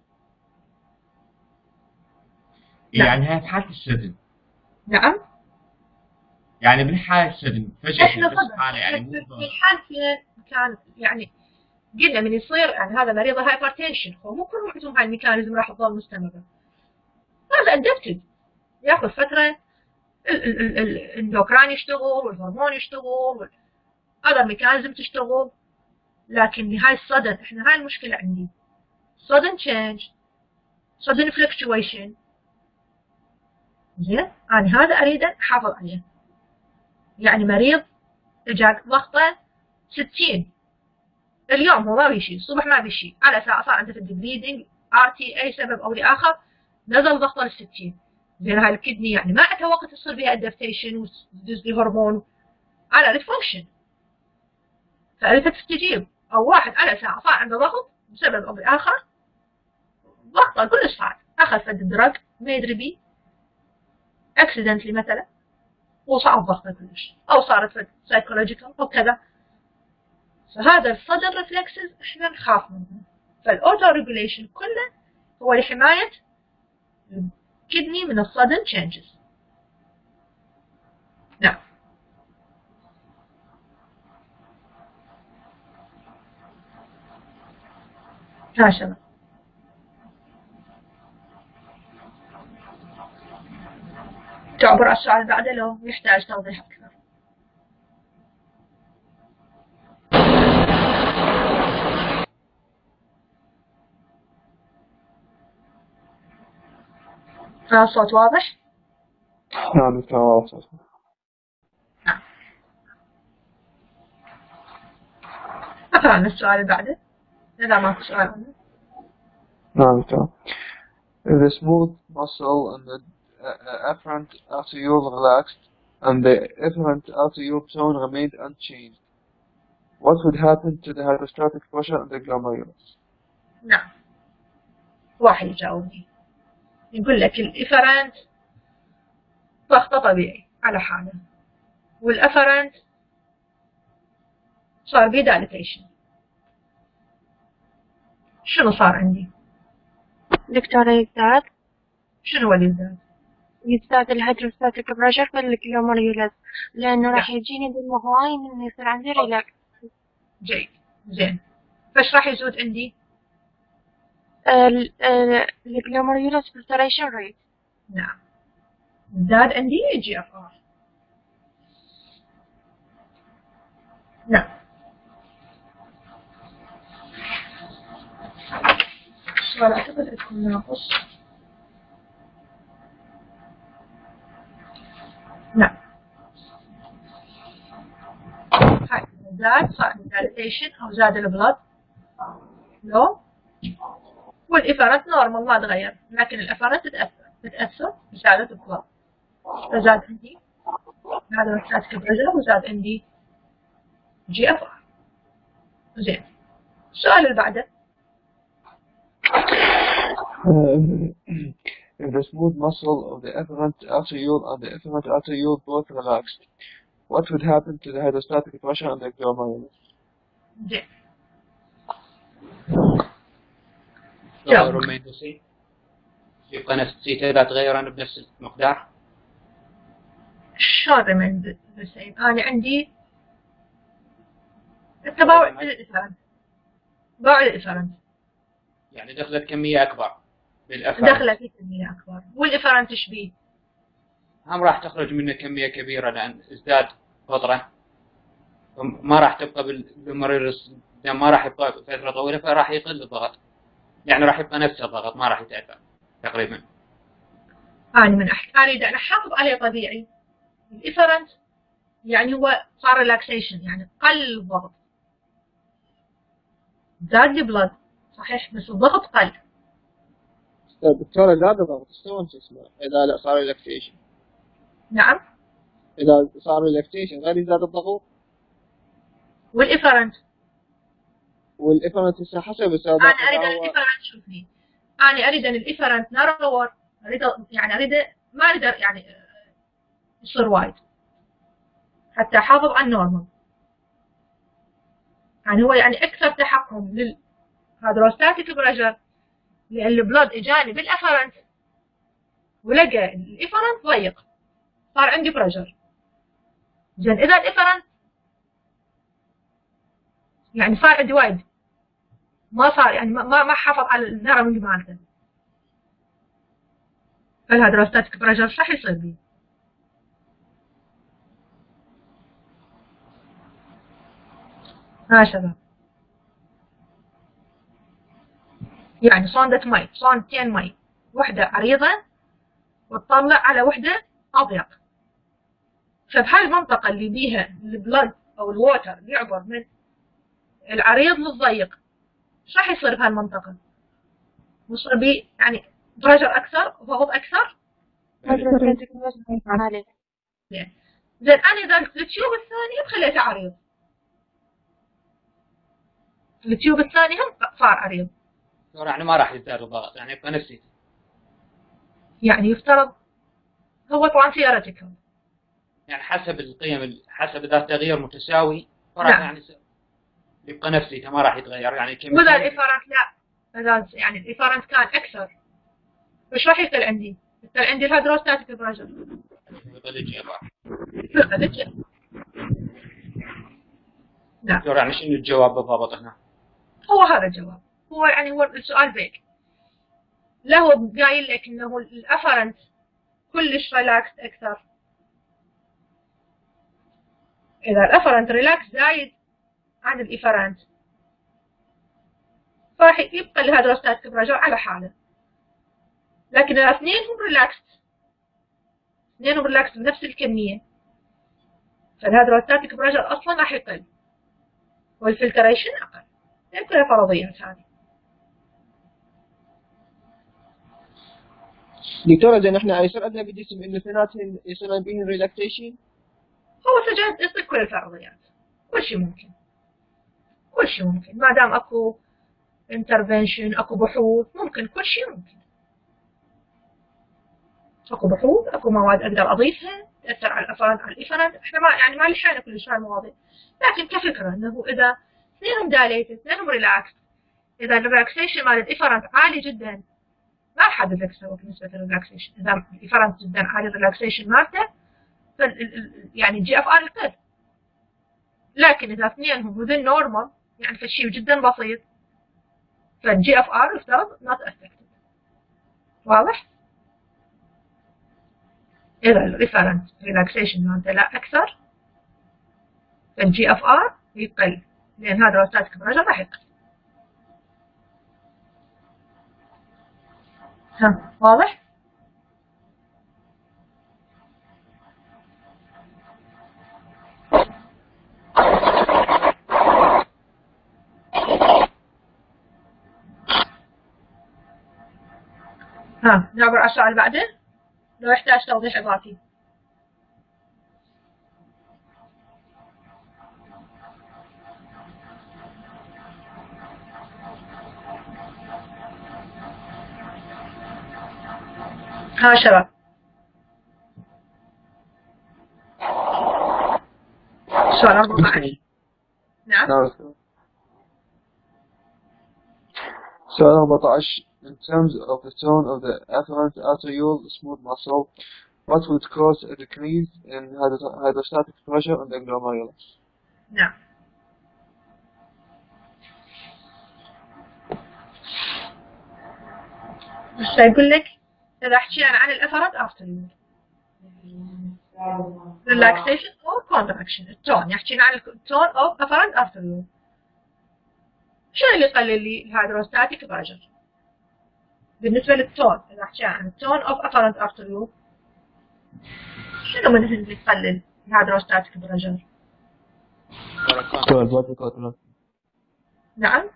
S8: يعني هاي في حالة السدن.
S2: نعم.
S8: يعني بالحالة السدن فجأة
S2: احنا
S8: بس حالة يعني مو
S2: في الحال في كان يعني قلنا من يصير يعني هذا مريض هايبرتنشن، هو مو كل وقتهم هاي الميكانيزم راح تظل مستمرة. هذا ادابتد، ياخذ فترة الاندوكراين يشتغل والهرمون يشتغل هذا الميكانيزم تشتغل. لكن هاي الصدن، احنا هاي المشكلة عندي، sudden change sudden fluctuation. زين انا هذا اريد احافظ عليه. يعني مريض اجاك ضغطه ستين اليوم هو ما بيشي، الصبح ما بيشي، على ساعة صار عنده فد بليدنج ار تي اي سبب او لاخر نزل ضغطه ل ستين. زين هاي الكدني يعني ما عندها وقت تصير بها ادابتيشن وتدز لي هرمون على الفانكشن، فاريدها تستجيب. او واحد على ساعة صار عنده ضغط بسبب او لاخر، ضغطه كلش صعب، اخذ فد دراج ما يدري بيه اكسيدنتلي مثلا وصعد ضغطه كلش، او صارت فد سايكولوجيكال او كذا. فهذا الصدر ريفلكسز احنا نخاف منه. فالاوتو ريجوليشن كله هو لحماية الكدني من الصدن تشينجز. نعم. ها شباب تعبر على السؤال اللي بعده لو يحتاج توضيح أكثر. هذا الصوت واضح؟
S1: نعم دكتور واضح.
S2: نعم. أقرأ السؤال اللي بعده إذا ماكو سؤال عنه.
S1: نعم دكتور. If the smooth muscle and the uh, afferent arteriole relaxed and the efferent arteriole tone remained unchanged, what would happen to the hydrostatic pressure and the glomerulus?
S2: نعم. واحد يجاوبني. يقول لك الإفرنت ضغطه طبيعي على حاله، والأفرنت صار بيه دايليتيشن. شنو صار عندي؟
S6: دكتورة يزداد
S2: شنو هو اللي يزداد؟
S6: يزداد الهيدروستاتيك بريشر في الجلوميرولس، لأنه راح يجيني دم هواي إنه يصير عندي ريلاكس.
S2: جيد زين. فايش راح يزود عندي؟
S6: الجلوميرولس فلتريشن ريت.
S2: نعم. زاد عندي جي اف ار. نعم. السؤال اعتقد يكون ناقص. نعم. هاي زاد صار دايليتيشن او زاد البلد لو، والإفرنت نورمال ما تغير، لكن الإفرنت تتأثر تتأثر بزيادة البلد. فزاد عندي هذا الستاتيك بريشر وزاد عندي جي اف ار. زين. السؤال اللي بعده.
S1: If the smooth muscle of the efferent arteriole and the efferent arteriole both relaxed, what would happen to the hydrostatic pressure and the glomerulus?
S2: زين.
S5: تغيرون من سي يبقى نفس سي إذا تغيرون بنفس المقدار.
S2: شلون ريمين ذا سيم؟ أنا عندي التباعد الإفرنت باعد الإفرنت
S5: يعني دخلت كمية أكبر بالإفرنت،
S2: دخلت كمية أكبر، والإفرنت إيش بيه؟
S5: هم راح تخرج منه كمية كبيرة لأن ازداد فترة، ما راح تبقى بالمرير الدم، ما راح يبقى فترة طويلة، فراح يقل الضغط، يعني راح يبقى نفس الضغط ما راح يتأثر تقريبا.
S2: أنا من أحكي أريد أن أحافظ عليه طبيعي. الإفرنت يعني هو صار ريلاكسيشن، يعني قل الضغط، زاد البلد صحيح بس الضغط قل.
S7: دكتورة زاد الضغط شلون اسمه إذا لا صار ريلاكسيشن؟
S2: نعم.
S7: إذا صار ريلاكسيشن غير يزداد الضغط؟
S2: والإفرنت
S7: والإفرنت حسب السبب.
S2: أنا أريد أن الإفرنت شوفني، أنا أريد أن الإفرنت نارور، أريد يعني أريد ما أريد يعني يصير وايد حتى أحافظ على النورمال. يعني هو يعني أكثر تحكم للهيدروستاتيك بريشر، لأن البلود إجاني بالإفرنت ولقى الإفرنت ضيق صار عندي بريشر. زين إذا الإفرنت يعني صار عندي وايد ما صار يعني ما ما حافظ على النورمال مالته، فالهيدروستاتيك بريشر شو راح يصير بيه؟ ها شباب، يعني صوندة مي، صوندتين مي، وحدة عريضة وتطلع على وحدة أضيق، فبهاي المنطقة اللي بيها البلد أو الووتر يعبر من العريض للضيق، شو راح يصير بهالمنطقة؟ يصير بيه يعني بريشر أكثر، ضغط أكثر. زين أنا إذا التيوب الثاني خليته عريض، التيوب الثاني هم صار عريض،
S5: يعني ما راح يزداد الضغط، يعني يبقى نفسي.
S2: يعني يفترض هو طبعا ثيوريتيكال،
S5: يعني حسب القيم، حسب إذا التغيير متساوي فراح يعني يبقى نفسي ما راح يتغير يعني كم.
S2: وإذا الإفرنت لا، إذا يعني الإفرنت كان أكثر وش راح يصير عندي؟ يصير عندي الهيدروستاتيك بريشر
S5: يقل الجواب.
S2: يقل الجواب. لا.
S5: يعني شنو الجواب بالضبط هنا؟
S2: هو هذا الجواب، هو يعني هو السؤال بيك. لا هو قايل لك إنه الأفرنت كلش ريلاكس أكثر. إذا الأفرنت ريلاكس زايد عن الإفرنت فراح يبقى الهيدروستاتيك بريشر على حاله، لكن إذا اثنينهم ريلاكس اثنينهم ريلاكس بنفس الكمية فالهيدروستاتيك بريشر أصلا راح يقل والفلتريشن أقل. يعني كلها فرضيات هذه.
S7: دكتورة زين احنا يصير عندنا بالجسم انه اثنيناتهم يصير بيهم ريلاكسيشن؟
S2: هو سجاد يصير كل الفرضيات، كل شيء ممكن، كل شيء ممكن ما دام اكو انترفنشن، اكو بحوث، ممكن كل شيء ممكن. اكو بحوث، اكو مواد اقدر اضيفها تاثر على الافرنت على الافرنت، احنا ما يعني ما لحقنا كلش هاي المواضيع، لكن كفكره انه اذا اثنينهم دايليتد اثنينهم ريلاكس، اذا الريلاكسيشن مال الافرنت عالي جدا ما حدد لك سوى بالنسبه للريلاكسيشن، اذا الافرنت جدا عالي الريلاكسيشن مالته يعني الجي اف ار يقل، لكن اذا اثنينهم within normal يعني فشي جدا بسيط فالجي اف ار يفترض not affected. واضح؟ اذا الريفرنت ريلاكسيشن مالته لا اكثر فالجي اف ار يقل، لان هذا الستاتيك بريشر راح يقل. ها واضح؟ ها نعبر على السؤال بعده لو يحتاج توضيح إضافي. ها شباب سؤال أربعة عشر. نعم
S1: سؤال أربعة عشر in terms of the tone of the afferent arteriole smooth muscle, what would cause a decrease in hydro- hydrostatic pressure on the glomerulus?
S2: نعم. بس يقول لك إذا حكينا عن الأفرنت arteriole relaxation or contraction التون يحكينا عن التون of afferent arteriole شنو اللي يقلل لي الهيدروستاتيك بريشر؟ بالنسبة للتون إذا حكينا عن التون of afferent arteriole شنو من اللي يقلل الهيدروستاتيك بريشر؟ نعم.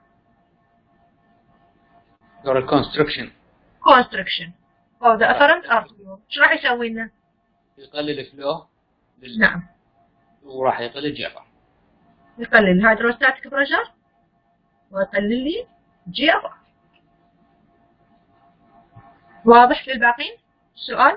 S5: دور الكونستركشن
S2: constriction of the afferent arteriole شو راح يسوي لنا؟
S5: يقلل الفلو
S2: نعم.
S5: وراح يقلل الجفا.
S2: يقلل الهيدروستاتيك بريشر ويقلل لي جي اف ار. واضح للباقين؟ سؤال؟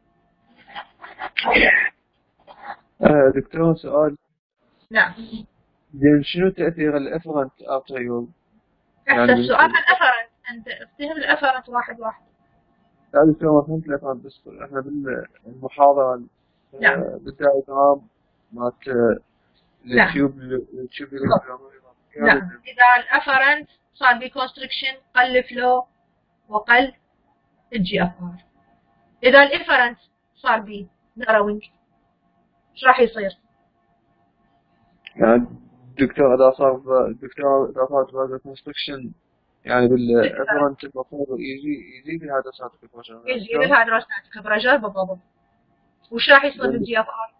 S1: آه دكتور سؤال.
S2: نعم.
S1: زين شنو تأثير الافرنت ارتريول؟
S2: احسن السؤال عن الافرنت، انت افتهم الافرنت واحد واحد.
S1: لا دكتور ما فهمت الافرنت بس احنا بالمحاضرة
S2: نعم.
S1: بالدايجرام مالت التيوب التيوب
S2: نعم. اذا الافرنت صار بي كونستريكشن قل فلو وقل الجي اف ار. اذا الافرنت صار بي ناروينج ايش راح يصير؟
S1: يعني دكتور اذا صار دكتور اذا صار فازا كونستركشن يعني بالافرنت المفروض يجي يزيد الهيدروستاتيك بريشر.
S2: يزيد الهيدروستاتيك بريشر بالضبط. وش راح يصير بالجي اف ار؟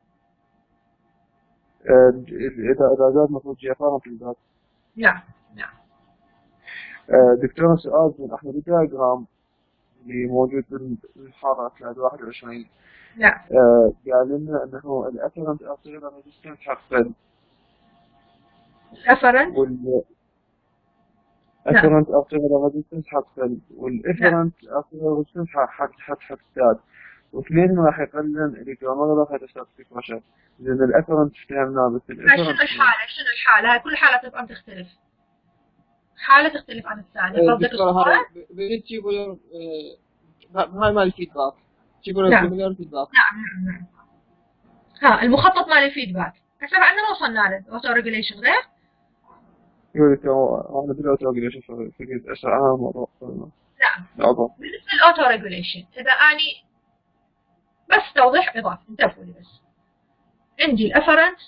S1: اذا اذا زاد المفروض جي اف ار تزداد.
S2: نعم نعم.
S1: دكتور سؤال احنا بالدياجرام اللي موجود بالمحاضرة ثلاثة واحد وعشرين.
S2: نعم.
S1: قال لنا انه الافرنت ارتيريال ريزيستنس حقا
S2: الافرنت
S1: وال الافرنت ارتيريال ريزيستنس حقا والافرنت ارتيريال ريزيستنس حق حق حق ستات واثنين راح يقلل الجلوميرولار هيدروستاتيك بريشر. لان الافرنت افتهمناه بس الافرنت
S2: شنو الحالة؟ شنو الحالة؟ هاي كل حالة تبقى تختلف. حالة تختلف عن الثانية. قصدك الصورة؟
S7: بالتيبولر هاي مال الفيدباك. تيبولر بالمليار فيدباك.
S2: نعم نعم نعم. ها المخطط مال الفيدباك. هسه بعدنا ما وصلنا له. اوتو ريجوليشن غير؟
S1: يقول لك احنا بالاوتو ريجوليشن فقد اسرع موضوع.
S2: نعم. بالنسبة للاوتو ريجوليشن اذا اني بس توضيح اضافي انتبهوا لي بس. عندي الافرنت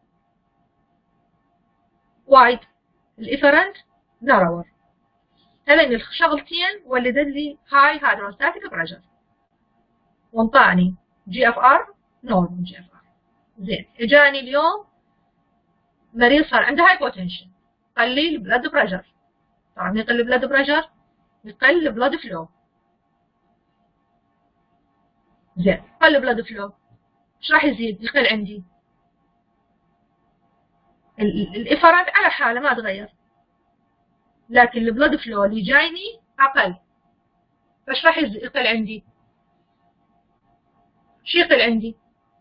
S2: وايد الافرنت نارور. هذين الشغلتين ولدت لي هاي هيدروستاتيك بريشر. وانطاني جي اف ار نورمال جي اف ار. زين اجاني اليوم مريض صار عنده هايبوتنشن قلل البلد بريشر. طبعا يقل البلد بريشر يقل البلد فلو. زين قل البلد فلو ايش راح يزيد؟ يقل عندي الافرنت على حاله ما تغير لكن البلد فلو اللي جايني اقل. فايش راح يقل عندي؟ شو يقل عندي؟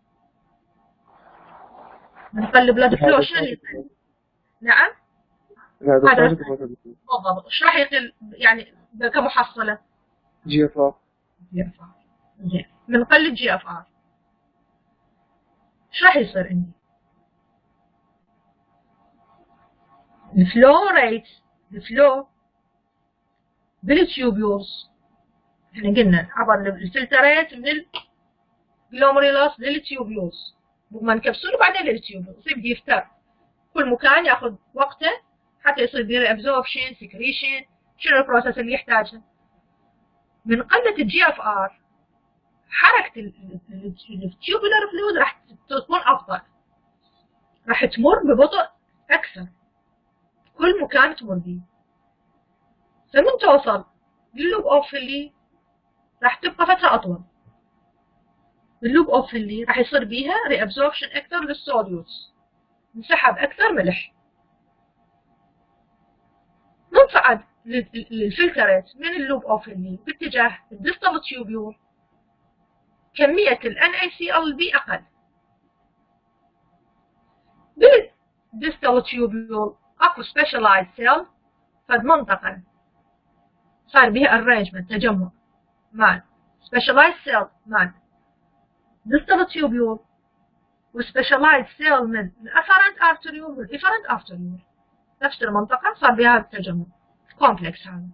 S2: نقل بلاد فلو شنو اللي يقل؟ نعم؟ هذا بالضبط. ايش راح يقل يعني كمحصلة؟
S1: جي اف ار.
S2: جي اف ار. زين بنقل الجي اف ار. ايش راح يصير عندي؟ الفلو ريت الفلو بالتيوبيولز احنا قلنا عبر الفلترات من الجلوميرولس للتيوبيولز بما نكبسول وبعدين للتيوبيولز يبدي يفتر كل مكان ياخذ وقته حتى يصير بيه ابزوربشن سكريشن شنو البروسيس اللي يحتاجه. من قلة الجي اف ار حركة التيوبولار فلويد راح تكون افضل راح تمر ببطء اكثر كل مكان تمر بيه. فمن توصل لللوب اوف اللي راح تبقى فترة اطول. اللوب اوف اللي راح يصير بيها ري ابزوربشن اكثر للسوليوتس انسحب اكثر ملح. منصعد للفلترات من اللوب اوف اللي باتجاه الديستال تيوبيول كمية ال إن إيه سي إل بي اقل. بالديستال تيوبيول اكو سبيشالايز سيل فد منطقة صار بها arrangement تجمع مال specialized cell مال distal tubule و specialized cell من الافرنت arteriole والافرنت arteriole نفس المنطقة صار بها التجمع complex هذا.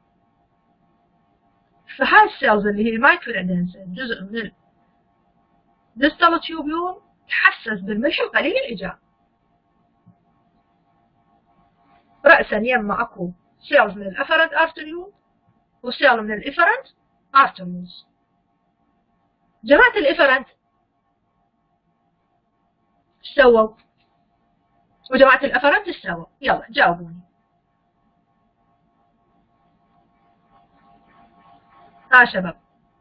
S2: فهاي السيلز اللي هي المايكروادنسة جزء من distal tubule تحسس بالملح القليل الإيجاب. رأسا يما أكو سيلز من الافرنت arteriole وسيل من الافرنت arterioles. جماعة الافرنت ايش سووا؟ وجماعة الافرنت ايش سووا؟ يلا جاوبوني. ها شباب.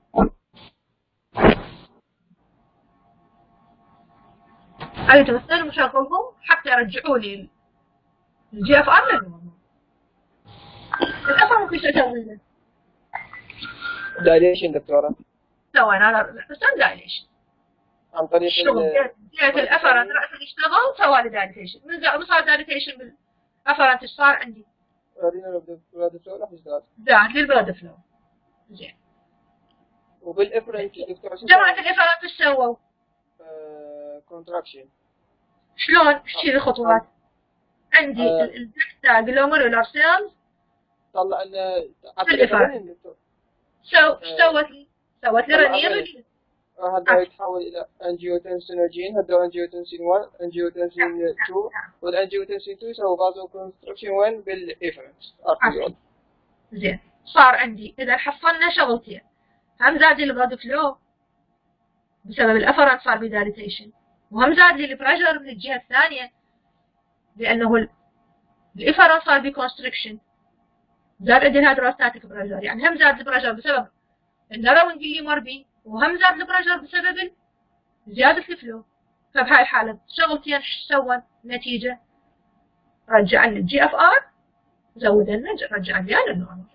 S2: أريد أستلم مشاغلهم حتى يرجعوا لي الجي اف ار للنورمال. الافرنت ايش اسوي له؟
S7: دايليشن دكتورة.
S2: سوينا انا رسم دايليشن.
S7: عن طريق
S2: جهة الافرنت رأسا يشتغل سوى لي دايليتيشن. من من صار دايليتيشن بالافرنت ايش صار عندي؟
S7: ورينا البلاد فلو راح يزداد.
S2: زاد للبلاد فلو. زين.
S7: وبالافرنت دكتورة
S2: جماعة الافرنت ايش سووا؟
S7: كونتراكشن.
S2: شلون؟ احكي الخطوات. عندي
S7: آه.
S2: الدكتا جلوميرولار سيلز
S7: طلع لنا
S2: الافرنت. سو ايش سوت لي؟ سوت لي رنين رنين.
S7: هذا يتحول الى انجيوتنسينوجين، هذا انجيوتنسين واحد، انجيوتنسين اثنين، والانجيوتنسين اثنين يسوي فازو كونستركشن وين بالافرنت ارتيول.
S2: زين صار عندي اذا حصلنا شغلتين، هم زاد لي البلاد فلو بسبب الافرنت صار بي دايليتيشن، وهم زاد لي البريشر من الجهه الثانيه لانه الافرنت صار بي كونستركشن، زاد عندي الهيدروستاتيك بريشر، يعني هم زاد البريشر بسبب النروينج اللي مر بي، وهم زاد البريشر بسبب زيادة الفلو. فبهاي الحالة شغلتين ايش سوى النتيجة؟ رجع لنا الجي اف ار، زود لنا رجع لنا للنورمال.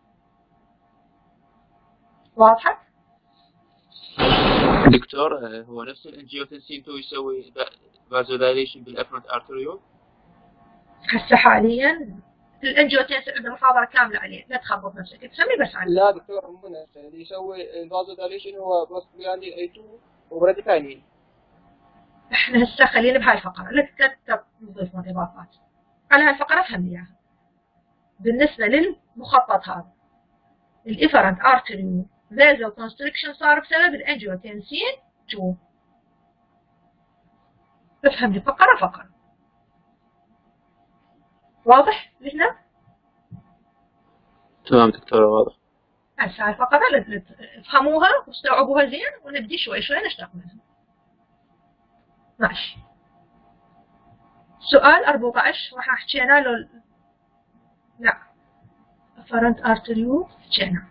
S2: واضحة؟
S4: دكتور هو نفس الانجيوتنسين اثنين يسوي فازودايليشن بالافرنت ارتريول؟
S2: هسه حاليا الانجيوتنسين عندنا محاضرة كاملة عليه، لا تخبط نفسك، تسمي بس عليه.
S7: لا دكتور مو نفسه، اللي يسوي الفازودايليشن هو بروستاجلاندين اي اثنين وبراديكاينين.
S2: احنا هسه خلينا بهاي الفقرة، لا تكتب نضيف اضافات. على هاي الفقرة فهم اياها. بالنسبة للمخطط هذا الافرنت ارتريول فازو كونستريكشن صار بسبب الانجيوتنسين اثنين. افهم لي فقرة فقرة. واضح لهنا؟
S4: تمام دكتورة واضح.
S2: هسه هاي الفقرة افهموها واستوعبوها زين ونبدي شوي شوي نشتغل منها. ماشي. سؤال أربعة عشر راح حكينا له لا افرنت ارتريول حكينا.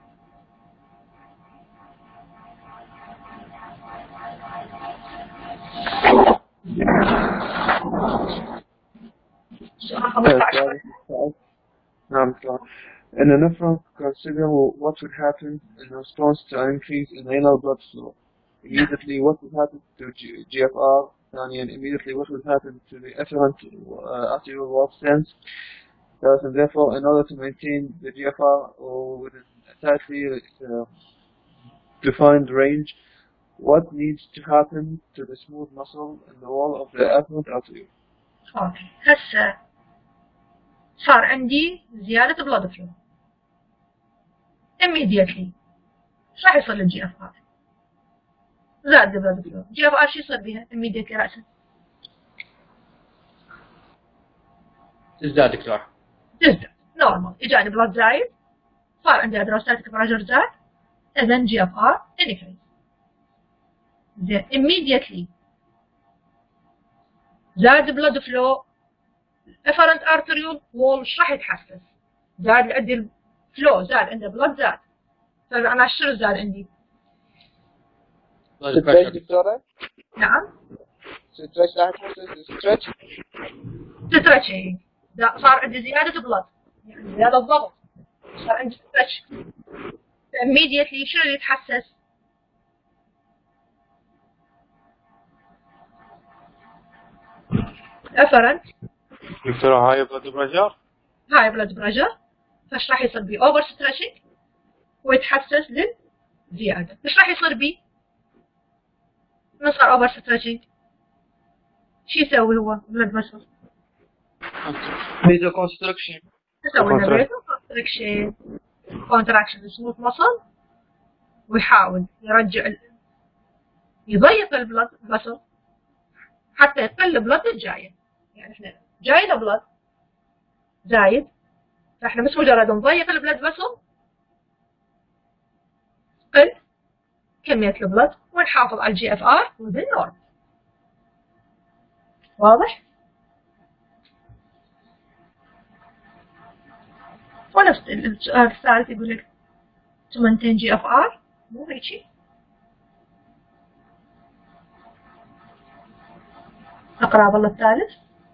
S2: سؤال خمسة عشر.
S1: نعم. In a nephron, consider what would happen in response to an increase in renal blood flow. Immediately, what would happen to G GFR, and immediately what would happen to the efferent uh, arterial wall stents. Thus, and therefore, in order to maintain the G F R within a tightly uh, defined range, what needs to happen to the smooth muscle in the wall of the efferent arteriole?
S2: اوكي هسه صار عندي زيادة بلاد فلو immediately ايش راح يصير للجي اف ار؟ زاد البلاد فلو، جي اف ار شو يصير بيها immediately رأسا؟
S5: تزداد دكتور.
S2: تزداد نورمال، اجاني بلاد زايد، صار عندي هيدروستاتيك بريشر زاد، اذا جي اف ار انكريز. زين immediately زاد بلاد فلو، الافرنت ارتريول وول ايش راح يتحسس؟ زاد عندي الفلو، زاد عندي بلاد زاد، فانا شنو زاد عندي؟
S7: ستريتش دكتورة؟
S2: نعم
S7: ستريتش راح يكون ستريتش؟
S2: ستريتش اي صار عندي زيادة بلاد، يعني زيادة ضغط، صار عندي ستريتش. immediately شنو اللي يتحسس؟ الافرنت
S3: دكتورة هاي بلاد بريشر؟
S2: هاي بلاد بريشر، فايش راح يصير بي؟ اوفر ستريتشنج ويتحسس للزيادة. ايش راح يصير بيه؟ من صار اوفر ستريتشنج شو يسوي هو بلد مسل؟
S4: فيزو كونستركشن
S2: يسوي لنا فيزو كونستركشن كونتراكشن سموث مصل، ويحاول يرجع يضيق البلد مسل حتى يقل البلد الجاية. يعني احنا جاي له بلد زايد، فاحنا بس مجرد نضيق البلد مسل قل كمية البلد ونحافظ على الجي اف ار within norm. واضح؟ ونفس السؤال الثالث يقول لك to maintain جي اف ار، مو هيجي. اقرا بالله الثالث.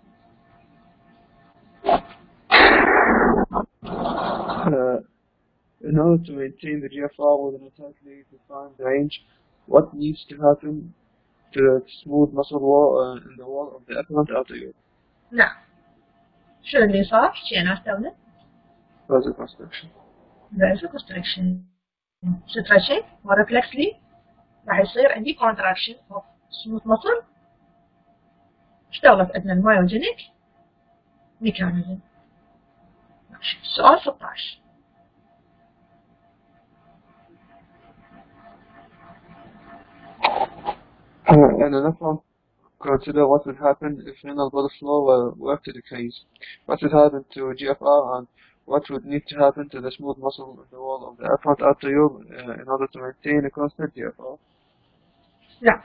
S1: Uh, in order to maintain the G F R within a tightly defined range, what needs to happen to the smooth muscle wall uh, in the wall of the afferent arteriole?
S2: نعم. شو اللي صار؟ حكينا تونا.
S1: Vasoconstriction.
S2: Vasoconstriction. stretching ورeflexly راح يصير عندي contraction of smooth muscle. اشتغلت عندنا المايوجينيك ميكانيزم. السؤال ستة عشر.
S1: Uh, and another one, consider what would happen if renal blood flow were, were to decrease. What would happen to G F R and what would need to happen to the smooth muscle of the wall of the afferent arteriole uh, in order to maintain a constant G F R?
S2: لا.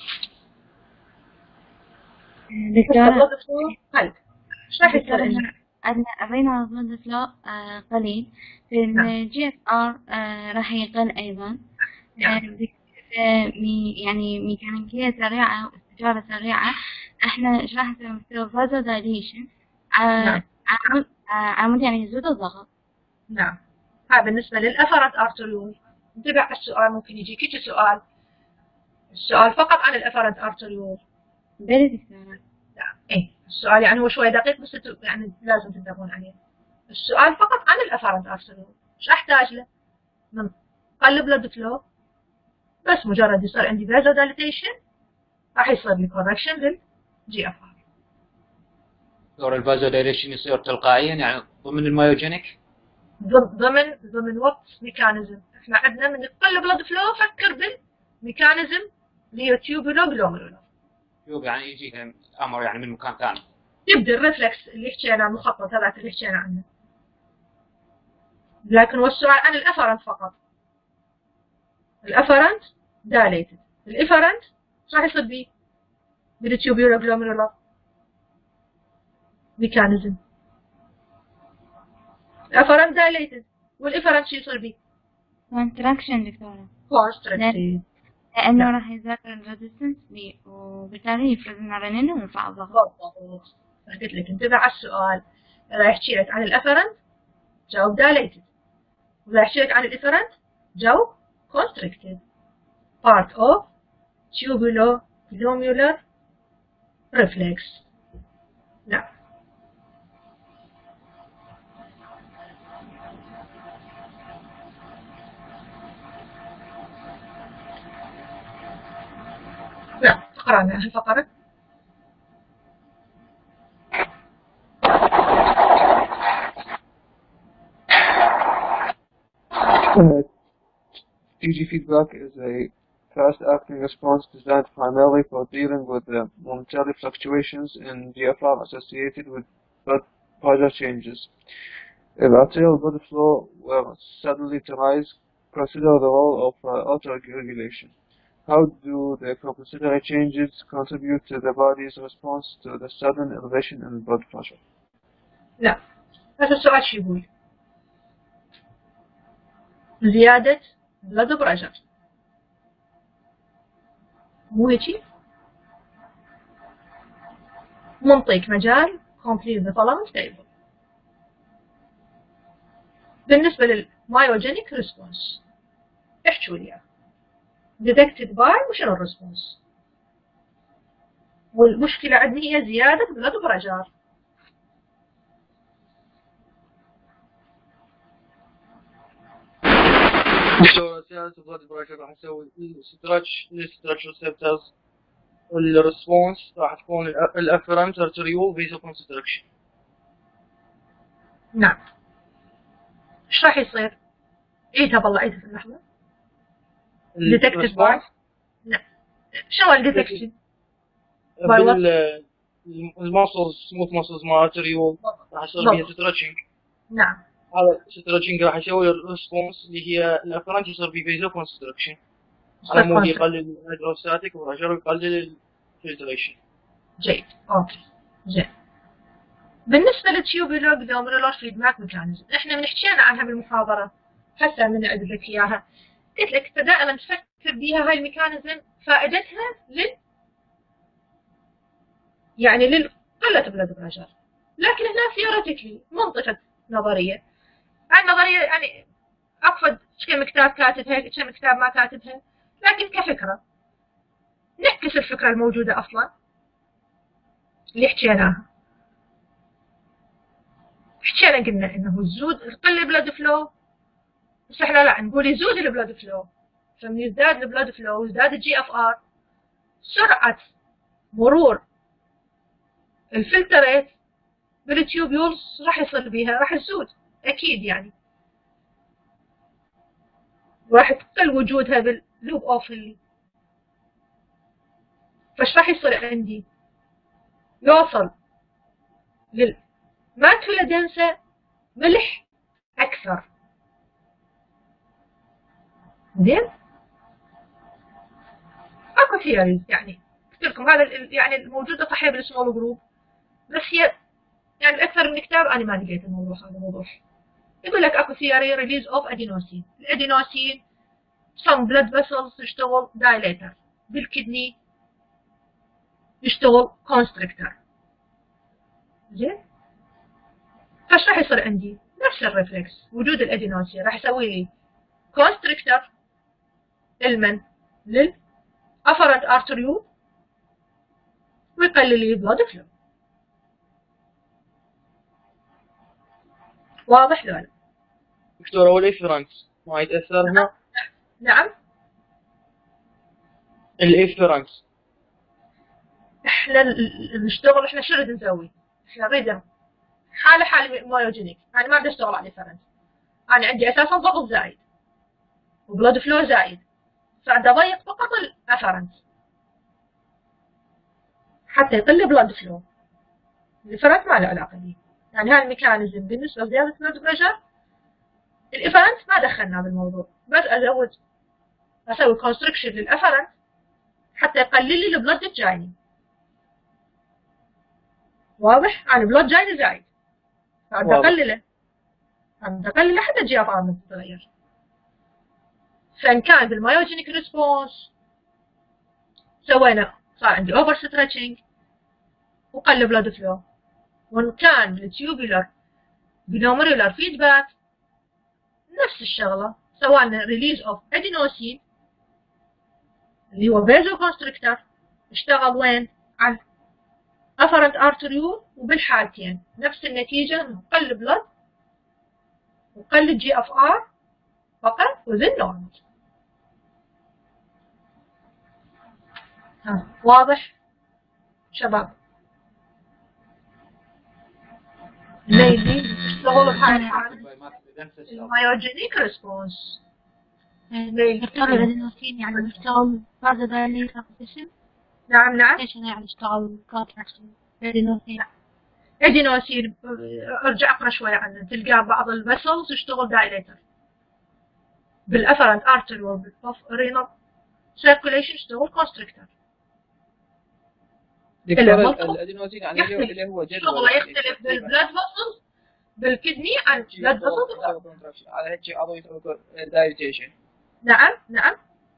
S6: دكتورة
S2: قلب. ايش راح يصير؟
S6: عندنا الرينال بلد فلو قليل، في الجي اف ار راح يقل أيضا. يعني ميكانيكية سريعة واستجابة سريعة. احنا ايش راح نسوي؟ فازو دايليشن عمود يعني يزود الضغط.
S2: نعم. هذا بالنسبة للأفرنت ارتريول. انتبه السؤال ممكن يجي كذا سؤال. السؤال فقط عن الأفرنت ارتريول.
S6: بلي دكتورة.
S2: نعم. ايه السؤال يعني هو شوي دقيق بس يعني لازم تنتبهون عليه. السؤال فقط عن الأفرنت ارتريول. ايش احتاج له؟ من قلب بلد فلو بس مجرد يصير عندي فازو دايليتيشن راح يصير لي كوركشن للجي اف ار.
S5: دور الفازو دايليشن يصير تلقائيا يعني ضمن المايوجينيك؟
S2: ضمن ضمن وقت ميكانيزم. احنا عندنا من يقل بلد فلو فكر بالميكانيزم اللي هي تيوبولو جلوميرولو.
S5: تيوب يعني يجي امر يعني من مكان ثاني.
S2: يبدا الريفلكس اللي حكينا المخطط هذاك اللي حكينا عنه. لكن والسؤال عن الافرنت فقط. الافرنت دايليتد. الافرنت ايش راح يصير بيه؟ بالتيوبولو جلوميرولو ميكانيزم. الافرنت دايليتد والافرنت شو يصير بيه؟
S6: كونتراكشن دكتورة.
S2: كونستركتيف.
S6: لأنه راح يزداد الريزيستنس بي وبالتالي يفرز لنا رنين ويرفع الضغط.
S2: بالضبط. قلت لك انتبه على السؤال. إذا يحكي لك عن الافرنت جاوب دايليتد. وإذا يحكي لك عن الافرنت جاوب constricted. part of tubulo-glomular reflex. نعم. نعم قرأنا الفقرة.
S1: Uh, T G feedback is a fast-acting response designed primarily for dealing with the momentary fluctuations in G F R associated with blood pressure changes. If arterial blood flow were suddenly to rise, consider the role of uh, auto-regulation. How do the compensatory changes contribute to the body's response to the sudden elevation in blood pressure?
S2: لا هذا السؤال شو يقول؟ زيادة blood pressure مو هيجي؟ منطيك مجال complete the following table. بالنسبة للمايوجينيك ريسبونس احكوا لي اياه. detected by وشنو الريسبونس؟ والمشكلة عندي هي زيادة blood pressure.
S7: دكتور سياسة بلاد بريشر راح اسوي ستريتش للستريتش ريسبترز، والريسبونس راح تكون الافرنت ارتريول فيزو كونستركشن.
S2: نعم. ايش راح يصير؟ عيدها بالله عيدها في اللحظة. detected by. نعم. شنو الديتكشن؟
S7: بال الماسلز سموث ماسلز مال ارتريول راح يصير فيها ستريتشنج.
S2: نعم.
S7: هذا ستريتشنج راح يسوي الريسبونس اللي هي الافرنت يصير فيه فيزو كونستركشن. على مود يقلل الهيدروستاتيك ورجع يقلل الفلتريشن.
S2: جيد. اوكي. زين. بالنسبة للتيوبولار جلوميرولار فيدباك ميكانيزم، احنا من حكينا عنها بالمحاضرة، هسه من اعد لك اياها. قلت لك دائما تفكر بيها هاي الميكانيزم فائدتها لل يعني للقلة بلاد بريشر، لكن هنا ثيوريتيكلي منطقة نظرية. هاي النظرية يعني اقصد كم كتاب كاتبها كم كتاب ما كاتبها، لكن كفكرة نعكس الفكرة الموجودة اصلا اللي حكيناها. حكينا قلنا انه الزود يقل البلاد فلو، بس احنا لا نقول يزود البلاد فلو، فمن يزداد البلاد فلو يزداد الجي اف ار، سرعة مرور الفلترات بالتيوبيولز راح يصل بيها راح تزود اكيد يعني، راح تقل وجودها باللوب اوف اللي فايش راح يصير عندي؟ يوصل لل ماكولا دنسة ملح أكثر. زين؟ أكو ثيوريز يعني قلت لكم هذا يعني الموجودة صحيح بالسمول جروب، بس هي يعني الأكثر من كتاب أنا ما لقيت الموضوع هذا موضوع. يقول لك أكو ثيوري ريليز أوف أدينوسين، الأدينوسين some blood vessels يشتغل dilator، بالكدني يشتغل constrictor. زين؟ فايش راح يصير عندي؟ نفس الريفلكس، وجود الادينوسين راح يسوي لي كونستريكتر المن للافرنت ارتريول ويقلل لي البلاد فلو. واضح ولا لا؟
S7: دكتورة والافرنس ما يتأثر هنا؟
S2: نعم.
S7: الافرنس
S2: احنا نشتغل احنا شو نريد نسوي؟ احنا نريد حالة حالة مايوجينيك، أنا ما بدي أشتغل على فرنس، أنا عندي أساسا ضغط زايد وبلاد فلو زايد، فعند أضيق فقط الأفرنس حتى يقل بلاد فلو. الإفرنس ما له علاقة به، يعني هاي الميكانيزم بالنسبة لزيادة بلاد بريشر الإفرنس ما دخلنا بالموضوع، بس أزود أسوي كونستركشن للأفرنس حتى يقلل لي البلاد الجايني. واضح؟ أنا بلاد جايني زايد عند أقلله عند أقلله حتى الجي اف ار تتغير. فإن كان بالمايوجينيك ريسبونس سوينا صار عندي اوفر ستريتشنج وقل بلاد فلو، وإن كان التيوبولار جلوميرولار فيدباك نفس الشغلة، سوينا ريليز اوف ادينوسين اللي هو فيزو كونستريكتور اشتغل وين؟ على افرنت ارتريول، وبالحالتين نفس النتيجة انه قل بلد وقل الجي اف ار فقط وزن نورمال. ها واضح شباب؟ ليلي اشتغلوا بهاي الحالة المايوجينيك ريسبونس.
S6: دكتور الادينوسين يعني يشتغل بعد ذلك قسم؟
S2: نعم نعم.
S6: ايش يعني يشتغل كونتراكشن الادينوسين؟
S2: ادينوسين ارجع اقرا شوي عنه، تلقى بعض الفيسلز يشتغل دايليتر بالافرنت ارتري وبالرينال سيركوليشن يشتغل كونستريكتور.
S1: دكتور الادينوسين يعني اللي هو جدول
S2: شغله يختلف بالبلاد فيسلز بالكدني عن البلاد فيسلز
S1: على هيك عضو يسوي دايليتيشن.
S2: نعم نعم.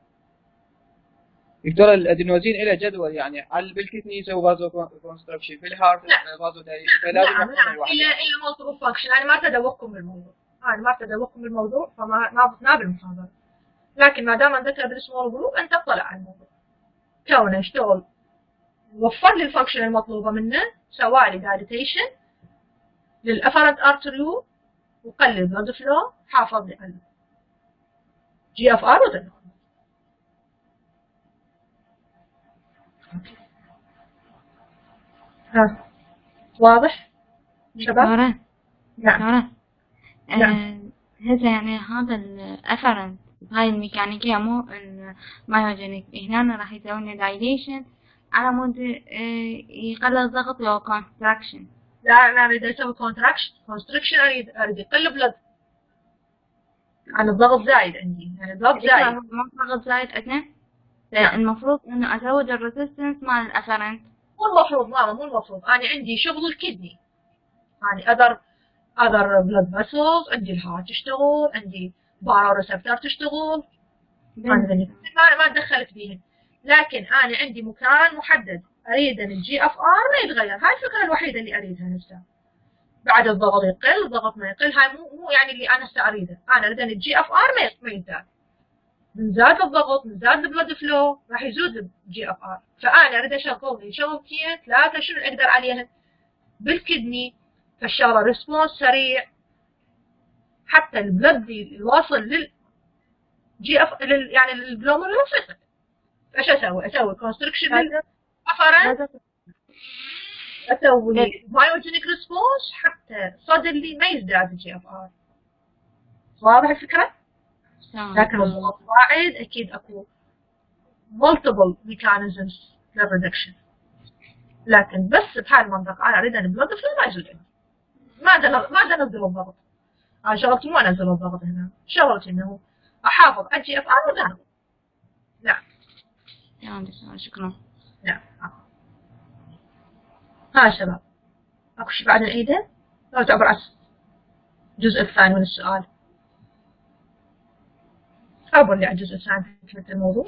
S1: دكتور الادينوزين له جدول يعني على بالكدني يسوي بازو كونستركشن، في الهارت بازو دايليشن، فلازم
S2: نعم نعم الى الى مالتيبل فانكشن. انا ما اتذوقكم بالموضوع، انا ما اتذوقكم بالموضوع فما ما ما بالمحاضره، لكن ما دام ذكر بالسمول جروب انت اطلع على الموضوع كونه يشتغل وفر لي الفانكشن المطلوبه منه، سوى لي دايليتيشن للافرنت ارتريول وقلل بلاد فلو، حافظ لي عليه. جي اف ار وذا. ها واضح شباب؟
S9: دكتورة
S2: نعم
S9: دكتورة آه، هسه يعني هذا الأفرنت بهاي الميكانيكية مو المايوجينيك، هنا راح يسوي لنا دايليشن على مود آه، يقلل الضغط لو كونستراكشن.
S2: لا انا اريد اسوي كونتراكشن كونستركشن، اريد اريد يقل بلد عن الضغط زايد عندي، يعني الضغط زايد.
S9: ما الضغط زايد عندنا، المفروض انه ازود الريزستنس مال الافرنت.
S2: مو المفروض ماما، مو المفروض. انا عندي شغل الكدني، يعني اقدر اقدر بلد فاسلز، عندي الهارت تشتغل، عندي بارو ريسبتور تشتغل، انا ما ما دخلت بيهن، لكن انا عندي مكان محدد اريد ان الجي اف ار ما يتغير. هاي الفكره الوحيده اللي اريدها هسه. بعد الضغط يقل، الضغط ما يقل، هاي مو مو يعني اللي انا هسه اريده. انا اريد ان الجي اف ار ما يزداد. من زاد الضغط، من زاد البلد فلو، راح يزود الجي اف ار. فانا اريد اشغل لي شغلتين ثلاثه شنو اقدر عليهن بالكدني، فالشغله ريسبونس سريع، حتى البلد يواصل لل جي اف لل يعني للجلوميرولس يصير. ايش اسوي؟ اسوي كونستركشن للافرنت، اسوي بايوجينيك ريسبونس حتى صدري ما يزداد الجي اف ار. واضح الفكره؟ لكن الضغط واعد اكيد اكو multiple mechanisms للريدكشن، لكن بس بهاي المنطقه انا اريد ان البلد فلو ما يزيد عندي. ما ما انزل الضغط، انا شغلتي مو انزل الضغط هنا، شغلتي انه احافظ على الجي اف ار وذا. نعم
S9: تمام شكرا.
S2: نعم ها شباب، اكو شي بعد نعيده؟ لو تعبر على الجزء الثاني من السؤال. عبر لي على الجزء الثاني من الموضوع.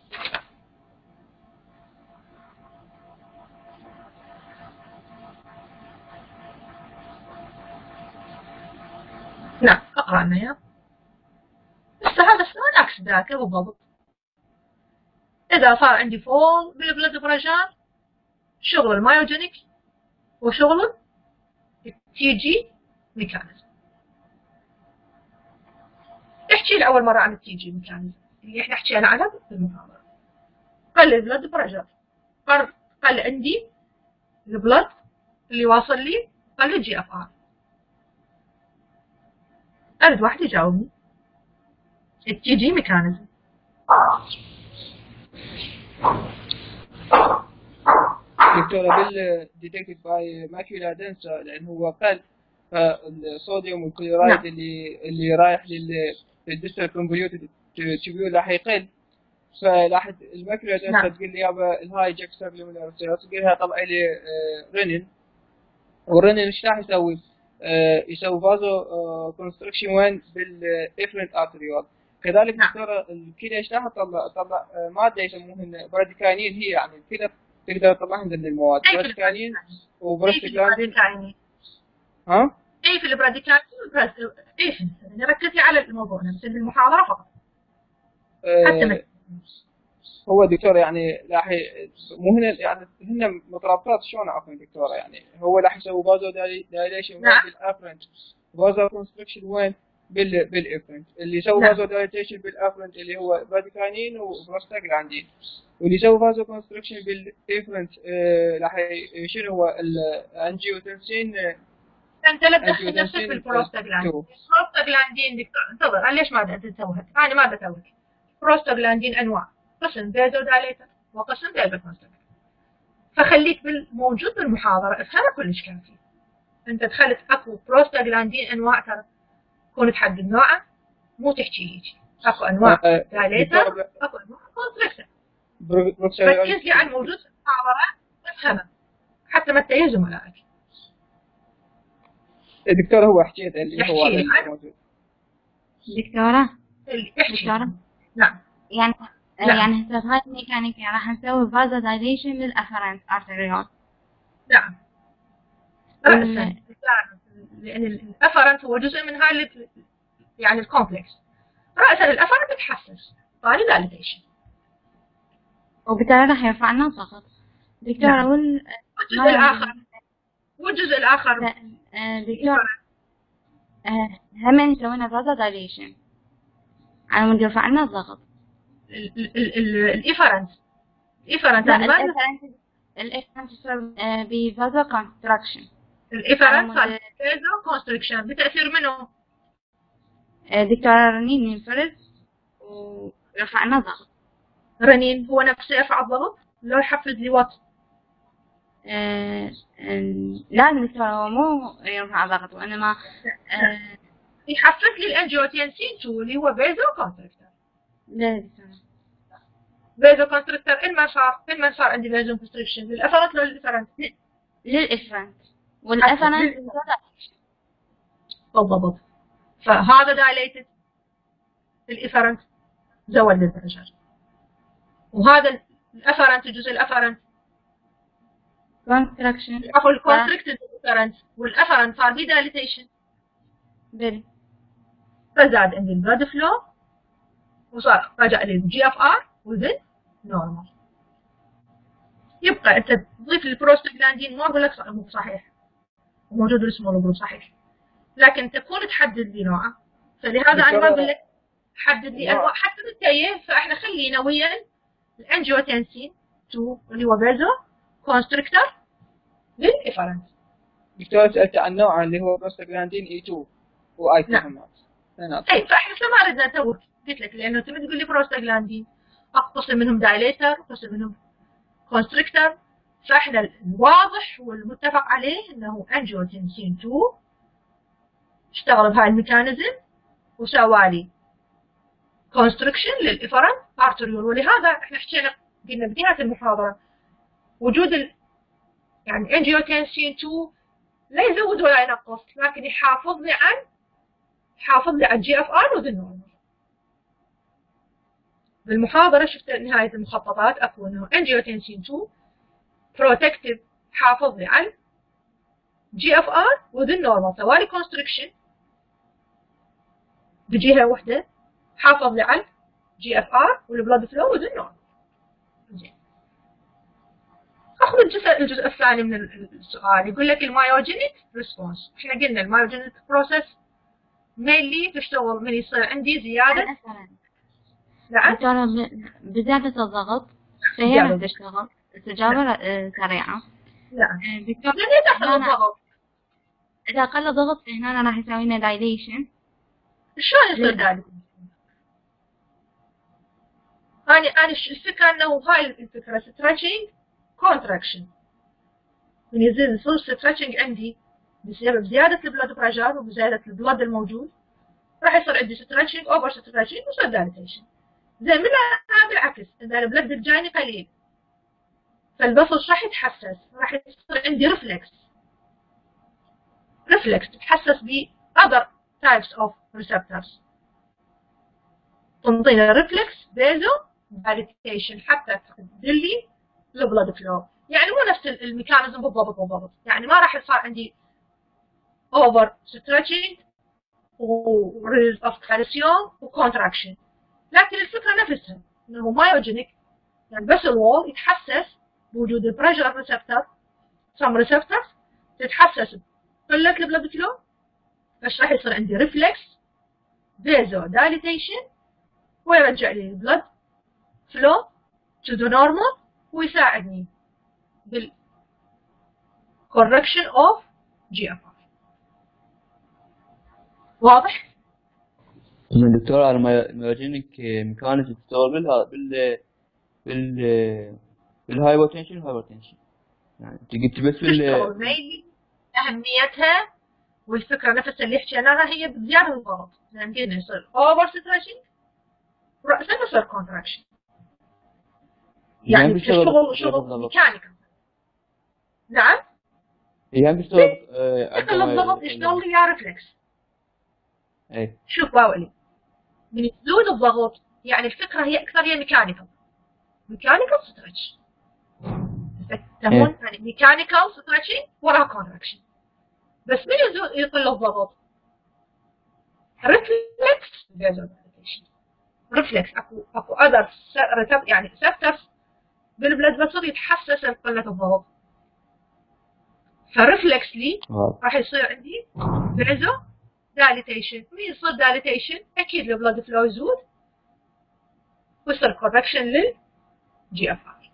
S2: نعم اقرا لنا اياه. بس هذا السؤال عكس ذاك بالضبط. اذا صار عندي فول بالبلد برجر، شغل المايوجينيك وشغل التي جي ميكانيزم. احكي لي اول مره عن التي جي ميكانيزم اللي احنا حكينا عنها بالمحاضره. قل البلد برجر، قل عندي البلد اللي واصل لي، قل الجي اف ار. اريد واحد يجاوبني. التي جي ميكانيزم.
S1: دكتورة بال detected by macular denser، لأن هو قل، فالصوديوم والكلورايد
S2: نعم.
S1: اللي اللي رايح لل للديستال كونفوليوتد تيوبيول راح يقل، فراح الماكيولا دنسر
S2: نعم.
S1: تقول لي يابا الهاي جاك سبليمينال تقول لها طلعي لي رينين، والرينين ايش راح يسوي؟ آه يسوي فازو كونستركشن وين بالافرنت ارتريول. كذلك
S2: نعم.
S1: دكتوره الكلى ايش راح تطلع؟ تطلع ماده يسموهن براديكاينين، هي يعني الكلى تقدر تطلعهم من المواد براديكاينين وبروستاجلاندين. ها؟
S2: اي في البراديكاينين ايش؟ ركزي على الموضوع نفسه بالمحاضره فقط.
S1: آه
S2: حتى ما
S1: هو دكتور يعني راح مو هنا يعني هن مترابطات شلون عفوا دكتوره، يعني هو راح يسوي بازو دايليشن وين بالافرنت، بازو كونستركشن وين بال بالافرنت، اللي يسوي بازو دايليشن بالافرنت اللي هو براديكاينين وبروستاجلاندين، واللي يسوي بازو كونستركشن بالافرنت راح شنو هو الانجيوتنسين.
S2: انت لا تدخل نفسك بالبروستاجلاندين. البروستاجلاندين دكتور انتظر، ليش ما تسويها؟ انا ما بسويك. بروستاجلاندين انواع، قسم بيزو دايليتر وقسم بيزو كونستركتور، فخليك بالموجود بالمحاضره افهمها كلش كافي. انت دخلت اكو بروستاجلاندين انواع، ترى تكون تحدد نوعه، مو تحكي هيك. اكو انواع دايليتر، اكو انواع كونستركتور. ركز لي على الموجود في المحاضره افهمها حتى ما تتيز زملائك.
S1: دكتور هو حكيت اللي هو
S2: موجود.
S9: دكتورة
S2: احكي.
S9: دكتورة
S2: نعم
S9: يعني
S2: نعم.
S9: يعني هسه بهاي الميكانيكية راح نسوي فازو دايليشن للافرنت ارتريول.
S2: نعم رأسا، لأن الأفرنت هو جزء من هاي يعني الكومبلكس. رأسا الأفرنت بتحسس فاني دايليتيشن،
S9: وبالتالي راح يرفع لنا الضغط. دكتورة
S2: نعم.
S9: وال
S2: والجزء الآخر والجزء الآخر
S9: دكتورة هم سوينا فازو دايليشن على مود يرفع لنا الضغط.
S2: الإفرنت الإفرنت
S9: لا الإفرنت الإفرنت يصير بفازو كونستراكشن.
S2: الإفرنت صار فازو كونستركشن بتأثير منه؟
S9: دكتورة رنين ينفرد ويرفع لنا الضغط.
S2: رنين هو نفسه يرفع الضغط؟ لو يحفز لي وات؟
S9: آه لا دكتورة هو مو يرفع الضغط وإنما آه
S2: يحفز لي الانجيوتنسين تو اللي هو فازو كونستركتر.
S9: لا دكتورة
S2: فازو كونستركتور إنما صار إنما صار عندي فازو كونستركشن للإفرنت لو للإفرنت؟
S9: للإفرنت والإفرنت
S2: بالضبط. فهذا دايليتد الإفرنت زود البريشر، وهذا الأفرنت الجزء الأفرنت
S9: كونستراكشن
S2: أخو الكونستركتد الأفرنت والأفرنت صار بي دايليتيشن
S9: بلي
S2: فزاد عندي البلد فلو وصار رجع لي الجي اف ار وزن نورمال. يبقى انت تضيف البروستاجلاندين ما اقول لك مو صحيح موجود الاسمول جروب صحيح، لكن تكون تحدد لي نوعه، فلهذا انا ما اقول لك حدد لي انواع حتى انت اياه، فاحنا خلينا ويا الانجيوتنسين تو اللي هو فازو كونستريكتور للإفرنت.
S1: دكتور سألت عن نوع اللي هو بروستاجلاندين اي تو واي تو.
S2: نعم. اي فاحنا ما ردنا تو قلت لك لانه انت تقول لي بروستاجلاندين اقسم منهم دايليتر اقسم منهم كونستريكتور، فاحنا الواضح والمتفق عليه انه انجيوتنسين تو اشتغل بهاي الميكانيزم وسوالي كونستركشن للإفرنت ارتريول. ولهذا احنا حكينا قلنا بداية المحاضرة وجود ال... يعني انجيوتنسين تو لا يزود ولا ينقص، لكن يحافظ لي عن يحافظ لي على الجي اف ار وذ النورمال. بالمحاضرة شفت نهاية المخططات اكو انه انجيوتنسين تو بروتكتيف حافظ لي على جي اف ار وذ النورمال، سوالي كونستركشن بجهة واحدة حافظ لي على جي اف ار والبلاد فلو وذ النورمال. زين اخذ الجزء الجزء الثاني من السؤال يقول لك المايوجينيك ريسبونس. احنا قلنا المايوجينيك بروسيس مينلي تشتغل من يصير عندي زيادة
S9: نعم بزيادة الضغط فهي ما تشتغل استجابة سريعة.
S2: نعم
S9: دكتور
S2: ليه تحصل الضغط؟
S9: إذا قل الضغط هنا راح يسوي لنا دايليشن.
S2: شلون يصير دايليشن؟ أنا أنا الفكرة إنه هاي الفكرة ستريتشنج كونتراكشن، من يزيد يصير ستريتشنج عندي بسبب زيادة البلد بريشر وبزيادة البلد الموجود راح يصير عندي ستريتشنج أوفر ستريتشنج ويصير دايليتيشن. زين من بالعكس إذا البلد الجاني قليل فالبفلز راح يتحسس، راح يصير عندي ريفلكس ريفلكس تتحسس ب other types of receptors تنطينا ريفلكس بيزو دايليتيشن حتى تدلي البلد فلو. يعني مو نفس الميكانيزم بالضبط بالضبط، يعني ما راح يصير عندي اوفر ستريتشنج وريليز اوف كالسيوم وكونتراكشن، لكن الفكره نفسها انه مايوجينيك يعني بس الوول يتحسس بوجود البريشر ريسبتور سم ريسبتورز تتحسس بقله البلد فلو، بس راح يصير عندي ريفلكس بيزو دايليتيشن ويرجع لي البلد فلو تو ذا نورمال ويساعدني بال correction of جي اف ار. واضح؟
S5: من دكتور المايوجينيك ميكانيزم تشتغل بالها بال بال بالهايبوتنشن والهايبرتنشن، يعني قلت بس بال
S2: ميلي اهميتها والفكره نفسها اللي حكيناها هي بزياده الضغط، لان قلنا يصير اوفر ستريتشنج وراسا يصير كونتراكشن، يعني شغل شغل ميكانيكال. نعم
S5: يعني بيشتغل
S2: يقل الضغط يشتغل لي يا ريفلكس.
S5: اي
S2: شوف باولي من يزود الضغط يعني الفكره هي اكثر هي ميكانيكال ميكانيكال ستريتش تفهمون؟ يعني ميكانيكال ستريتشنج وراها كونتراكشن، بس من يزود يقل الضغط ريفلكس فازودايليتيشن ريفلكس اكو اكو اذر يعني سيبترز بالبلد فيسل يتحسس بقله الضغط، فريفلكس لي راح يصير عندي فازو دايليتيشن. من يصير دايليتيشن اكيد البلد فلو يزود ويصير كوركشن للجي اف ار.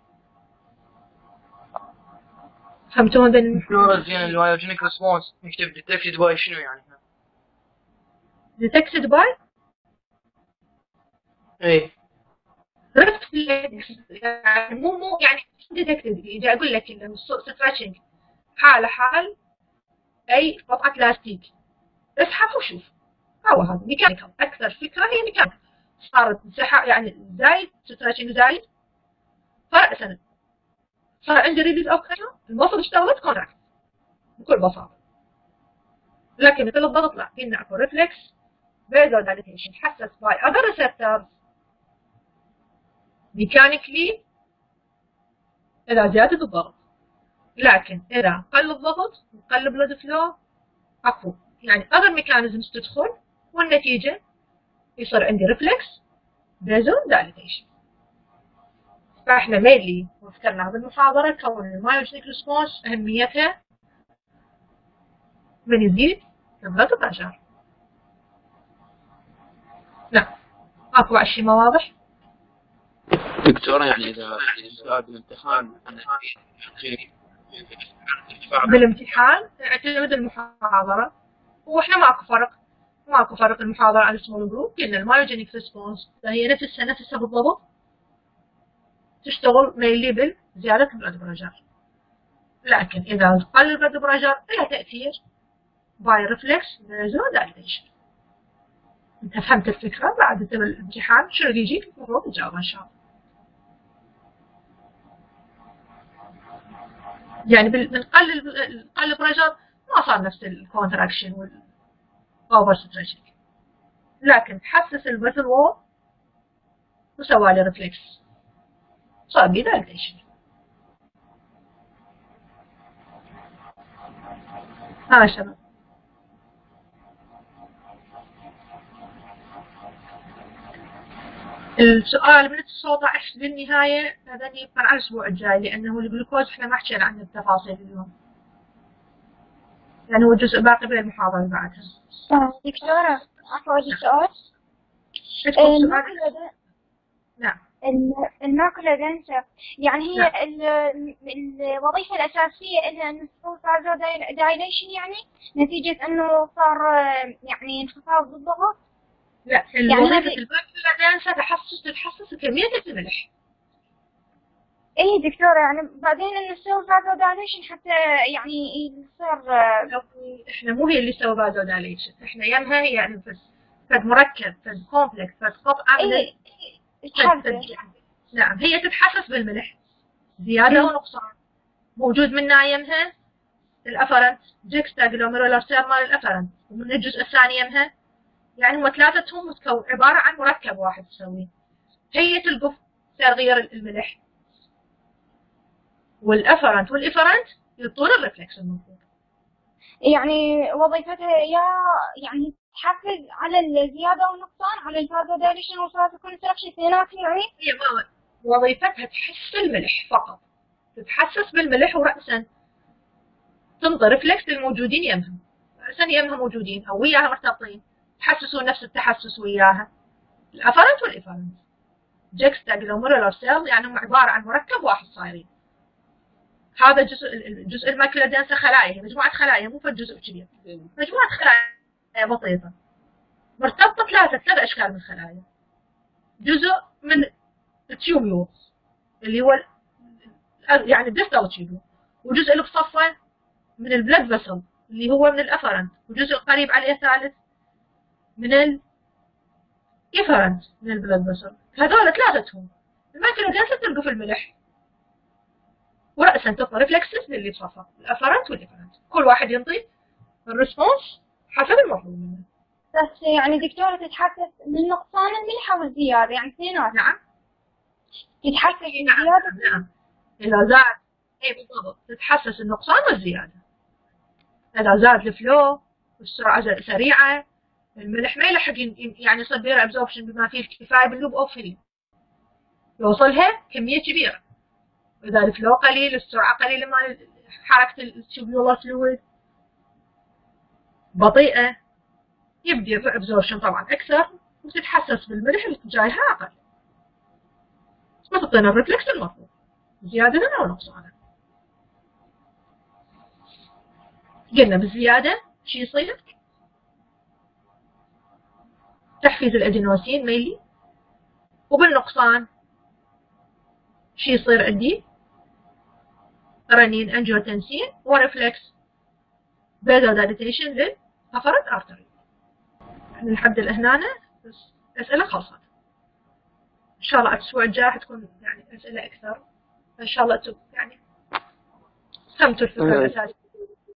S2: فهمتوا هذا
S7: دكتورة زين المايوجينيك ريسبونس نكتب ديتكتد باي شنو يعني؟
S2: detected by
S7: اي
S2: reflex، يعني مو مو يعني detected. اذا اقول لك انه stretching حاله حال اي قطعه بلاستيك، اسحب وشوف. هو هذا ميكانيكال، اكثر فكره هي ميكانيكال. صارت مساحه يعني زايد stretching زايد، فرأسا صار عندي ريليز اوف بريشر، المصل اشتغلت كونتراكت بكل بساطه. لكن مثل الضغط لا، في اكو ريفلكس vasodilation حسس by other receptors mechanically إذا زادت الضغط. لكن إذا قل الضغط وقل blood flow أكو يعني other mechanisms تدخل، والنتيجة يصير عندي reflex vasodilation. فإحنا مينلي وذكرنا بالمحاضرة كون المايوجينيك ريسبونس أهميتها من يزيد البلد بريشر. نعم، اكو بعد شيء ما واضح؟
S4: دكتورة يعني إذا السؤال بالامتحان أنا
S2: بالامتحان اعتمد المحاضرة، وإحنا ماكو فرق ماكو فرق المحاضرة عن السمول جروب. قلنا المايوجينيك ريسبونس هي نفسها نفسها بالضبط، تشتغل ميلي بزيادة البلد بريشر. لكن إذا قل البلد بريشر لها تأثير باي ريفلكس vasodilation. انت فهمت الفكرة؟ بعد انت بالامتحان شنو يجيك المفروض تجاوب ان شاء الله. يعني بالقل القل بريشر ما صار نفس الكونتراكشن والاوفر ستريتشنج، لكن تحسس الفيسل وول وسوى لي ريفلكس، صار بي دايليتيشن. ها شباب، السؤال من الصوت عش بالنهاية هذا يبقى على الأسبوع الجاي، لأنه الجلوكوز إحنا ما حكينا عنه بتفاصيل اليوم، يعني هو جزء باقي من المحاضرة اللي بعدها.
S6: دكتورة عفوا أجي سؤال.
S2: سؤال نعم.
S6: الماكولودنسا يعني هي نعم. الوظيفة الأساسية إلها إنه تصير فازودايليشن، يعني نتيجة إنه صار يعني انخفاض بالضغط.
S2: لا، الوظيفة يعني الماكولودنسا تحسس تتحسس كمية الملح.
S6: اي دكتورة، يعني بعدين انه يسوي فازودايليشن حتى يعني يصير.
S2: احنا مو هي اللي تسوي فازودايليشن، احنا يمها يعني فد مركب فد كومبلكس فد قطعة من
S6: اي
S2: نعم، هي تتحسس بالملح زيادة ونقصان. موجود منها يمها الافرنت جيكستا جلوميرولار سير مال الافرنت، ومن الجزء الثاني يمها، يعني هم ثلاثتهم متكون عبارة عن مركب واحد تسويه. هي تلقف تغيير الملح، والافرنت والافرنت يعطون الريفلكس المفروض.
S6: يعني وظيفتها يا يعني تحفز على الزياده والنقصان، على الفازودايليشن والفازو كونستراكشن اثنيناتهم. يعني
S2: هي وظيفتها تحس الملح فقط، تتحسس بالملح، ورأسا تنطي ريفلكس للموجودين يمهم، رأسا يمها موجودين او وياها مرتبطين، تحسسون نفس التحسس وياها. الافرنت والافرنت جيكستا جلوميرولار سيل يعني هم عباره عن مركب واحد صايرين. هذا جزء الجزء الماكولودنسا خلايا، هي مجموعه خلايا مو فد جزء كبير، مجموعه خلايا بسيطه مرتبطه ثلاثه ثلاث اشكال من الخلايا. جزء من التيوبيولز اللي هو يعني الديستال تيوبيول، وجزء اللي بصفه من البلد فيسل اللي هو من الافرنت، وجزء قريب عليه ثالث من الافرنت من البلد فيسل. هذول ثلاثتهم الماكولودنسا تلقف الملح، ورأسا تعطي ريفلكسز للي بصفه الافرنت والافرنت، كل واحد ينطي الريسبونس حسب المطلوب منه.
S6: بس يعني دكتورة تتحسس من نقصان الملح او الزياده، يعني اثنينات.
S2: نعم
S6: تتحسس
S2: الزياده. نعم اذا زاد اي بالضبط تتحسس النقصان والزياده. اذا زاد الفلو والسرعه سريعه، الملح ما يلحق يعني يصير بير ابزوربشن بما فيه الكفايه باللوب اوف فيلم، يوصلها كميه كبيره. إذا الفلو قليل، السرعة قليلة مال حركة التيوبيولار فلويد بطيئة، يبدي الابزوربشن طبعا أكثر، وتتحسس بالملح اللي جايها أقل. ما تعطينا الريفلكس المطلوب زيادة أو نقصانا. قلنا بالزيادة شو يصير؟ تحفيز الأدينوسين ميلي، وبالنقصان شو يصير عندي؟ رنين أنجيوتنسين وريفلكس بازو دايليتيشن للأفرنت أرتري. يعني لحد هنا أسئلة خلصت. إن شاء الله الأسبوع الجاي حتكون يعني أسئلة أكثر. إن شاء الله يعني فهمتوا الفكرة الأساسية.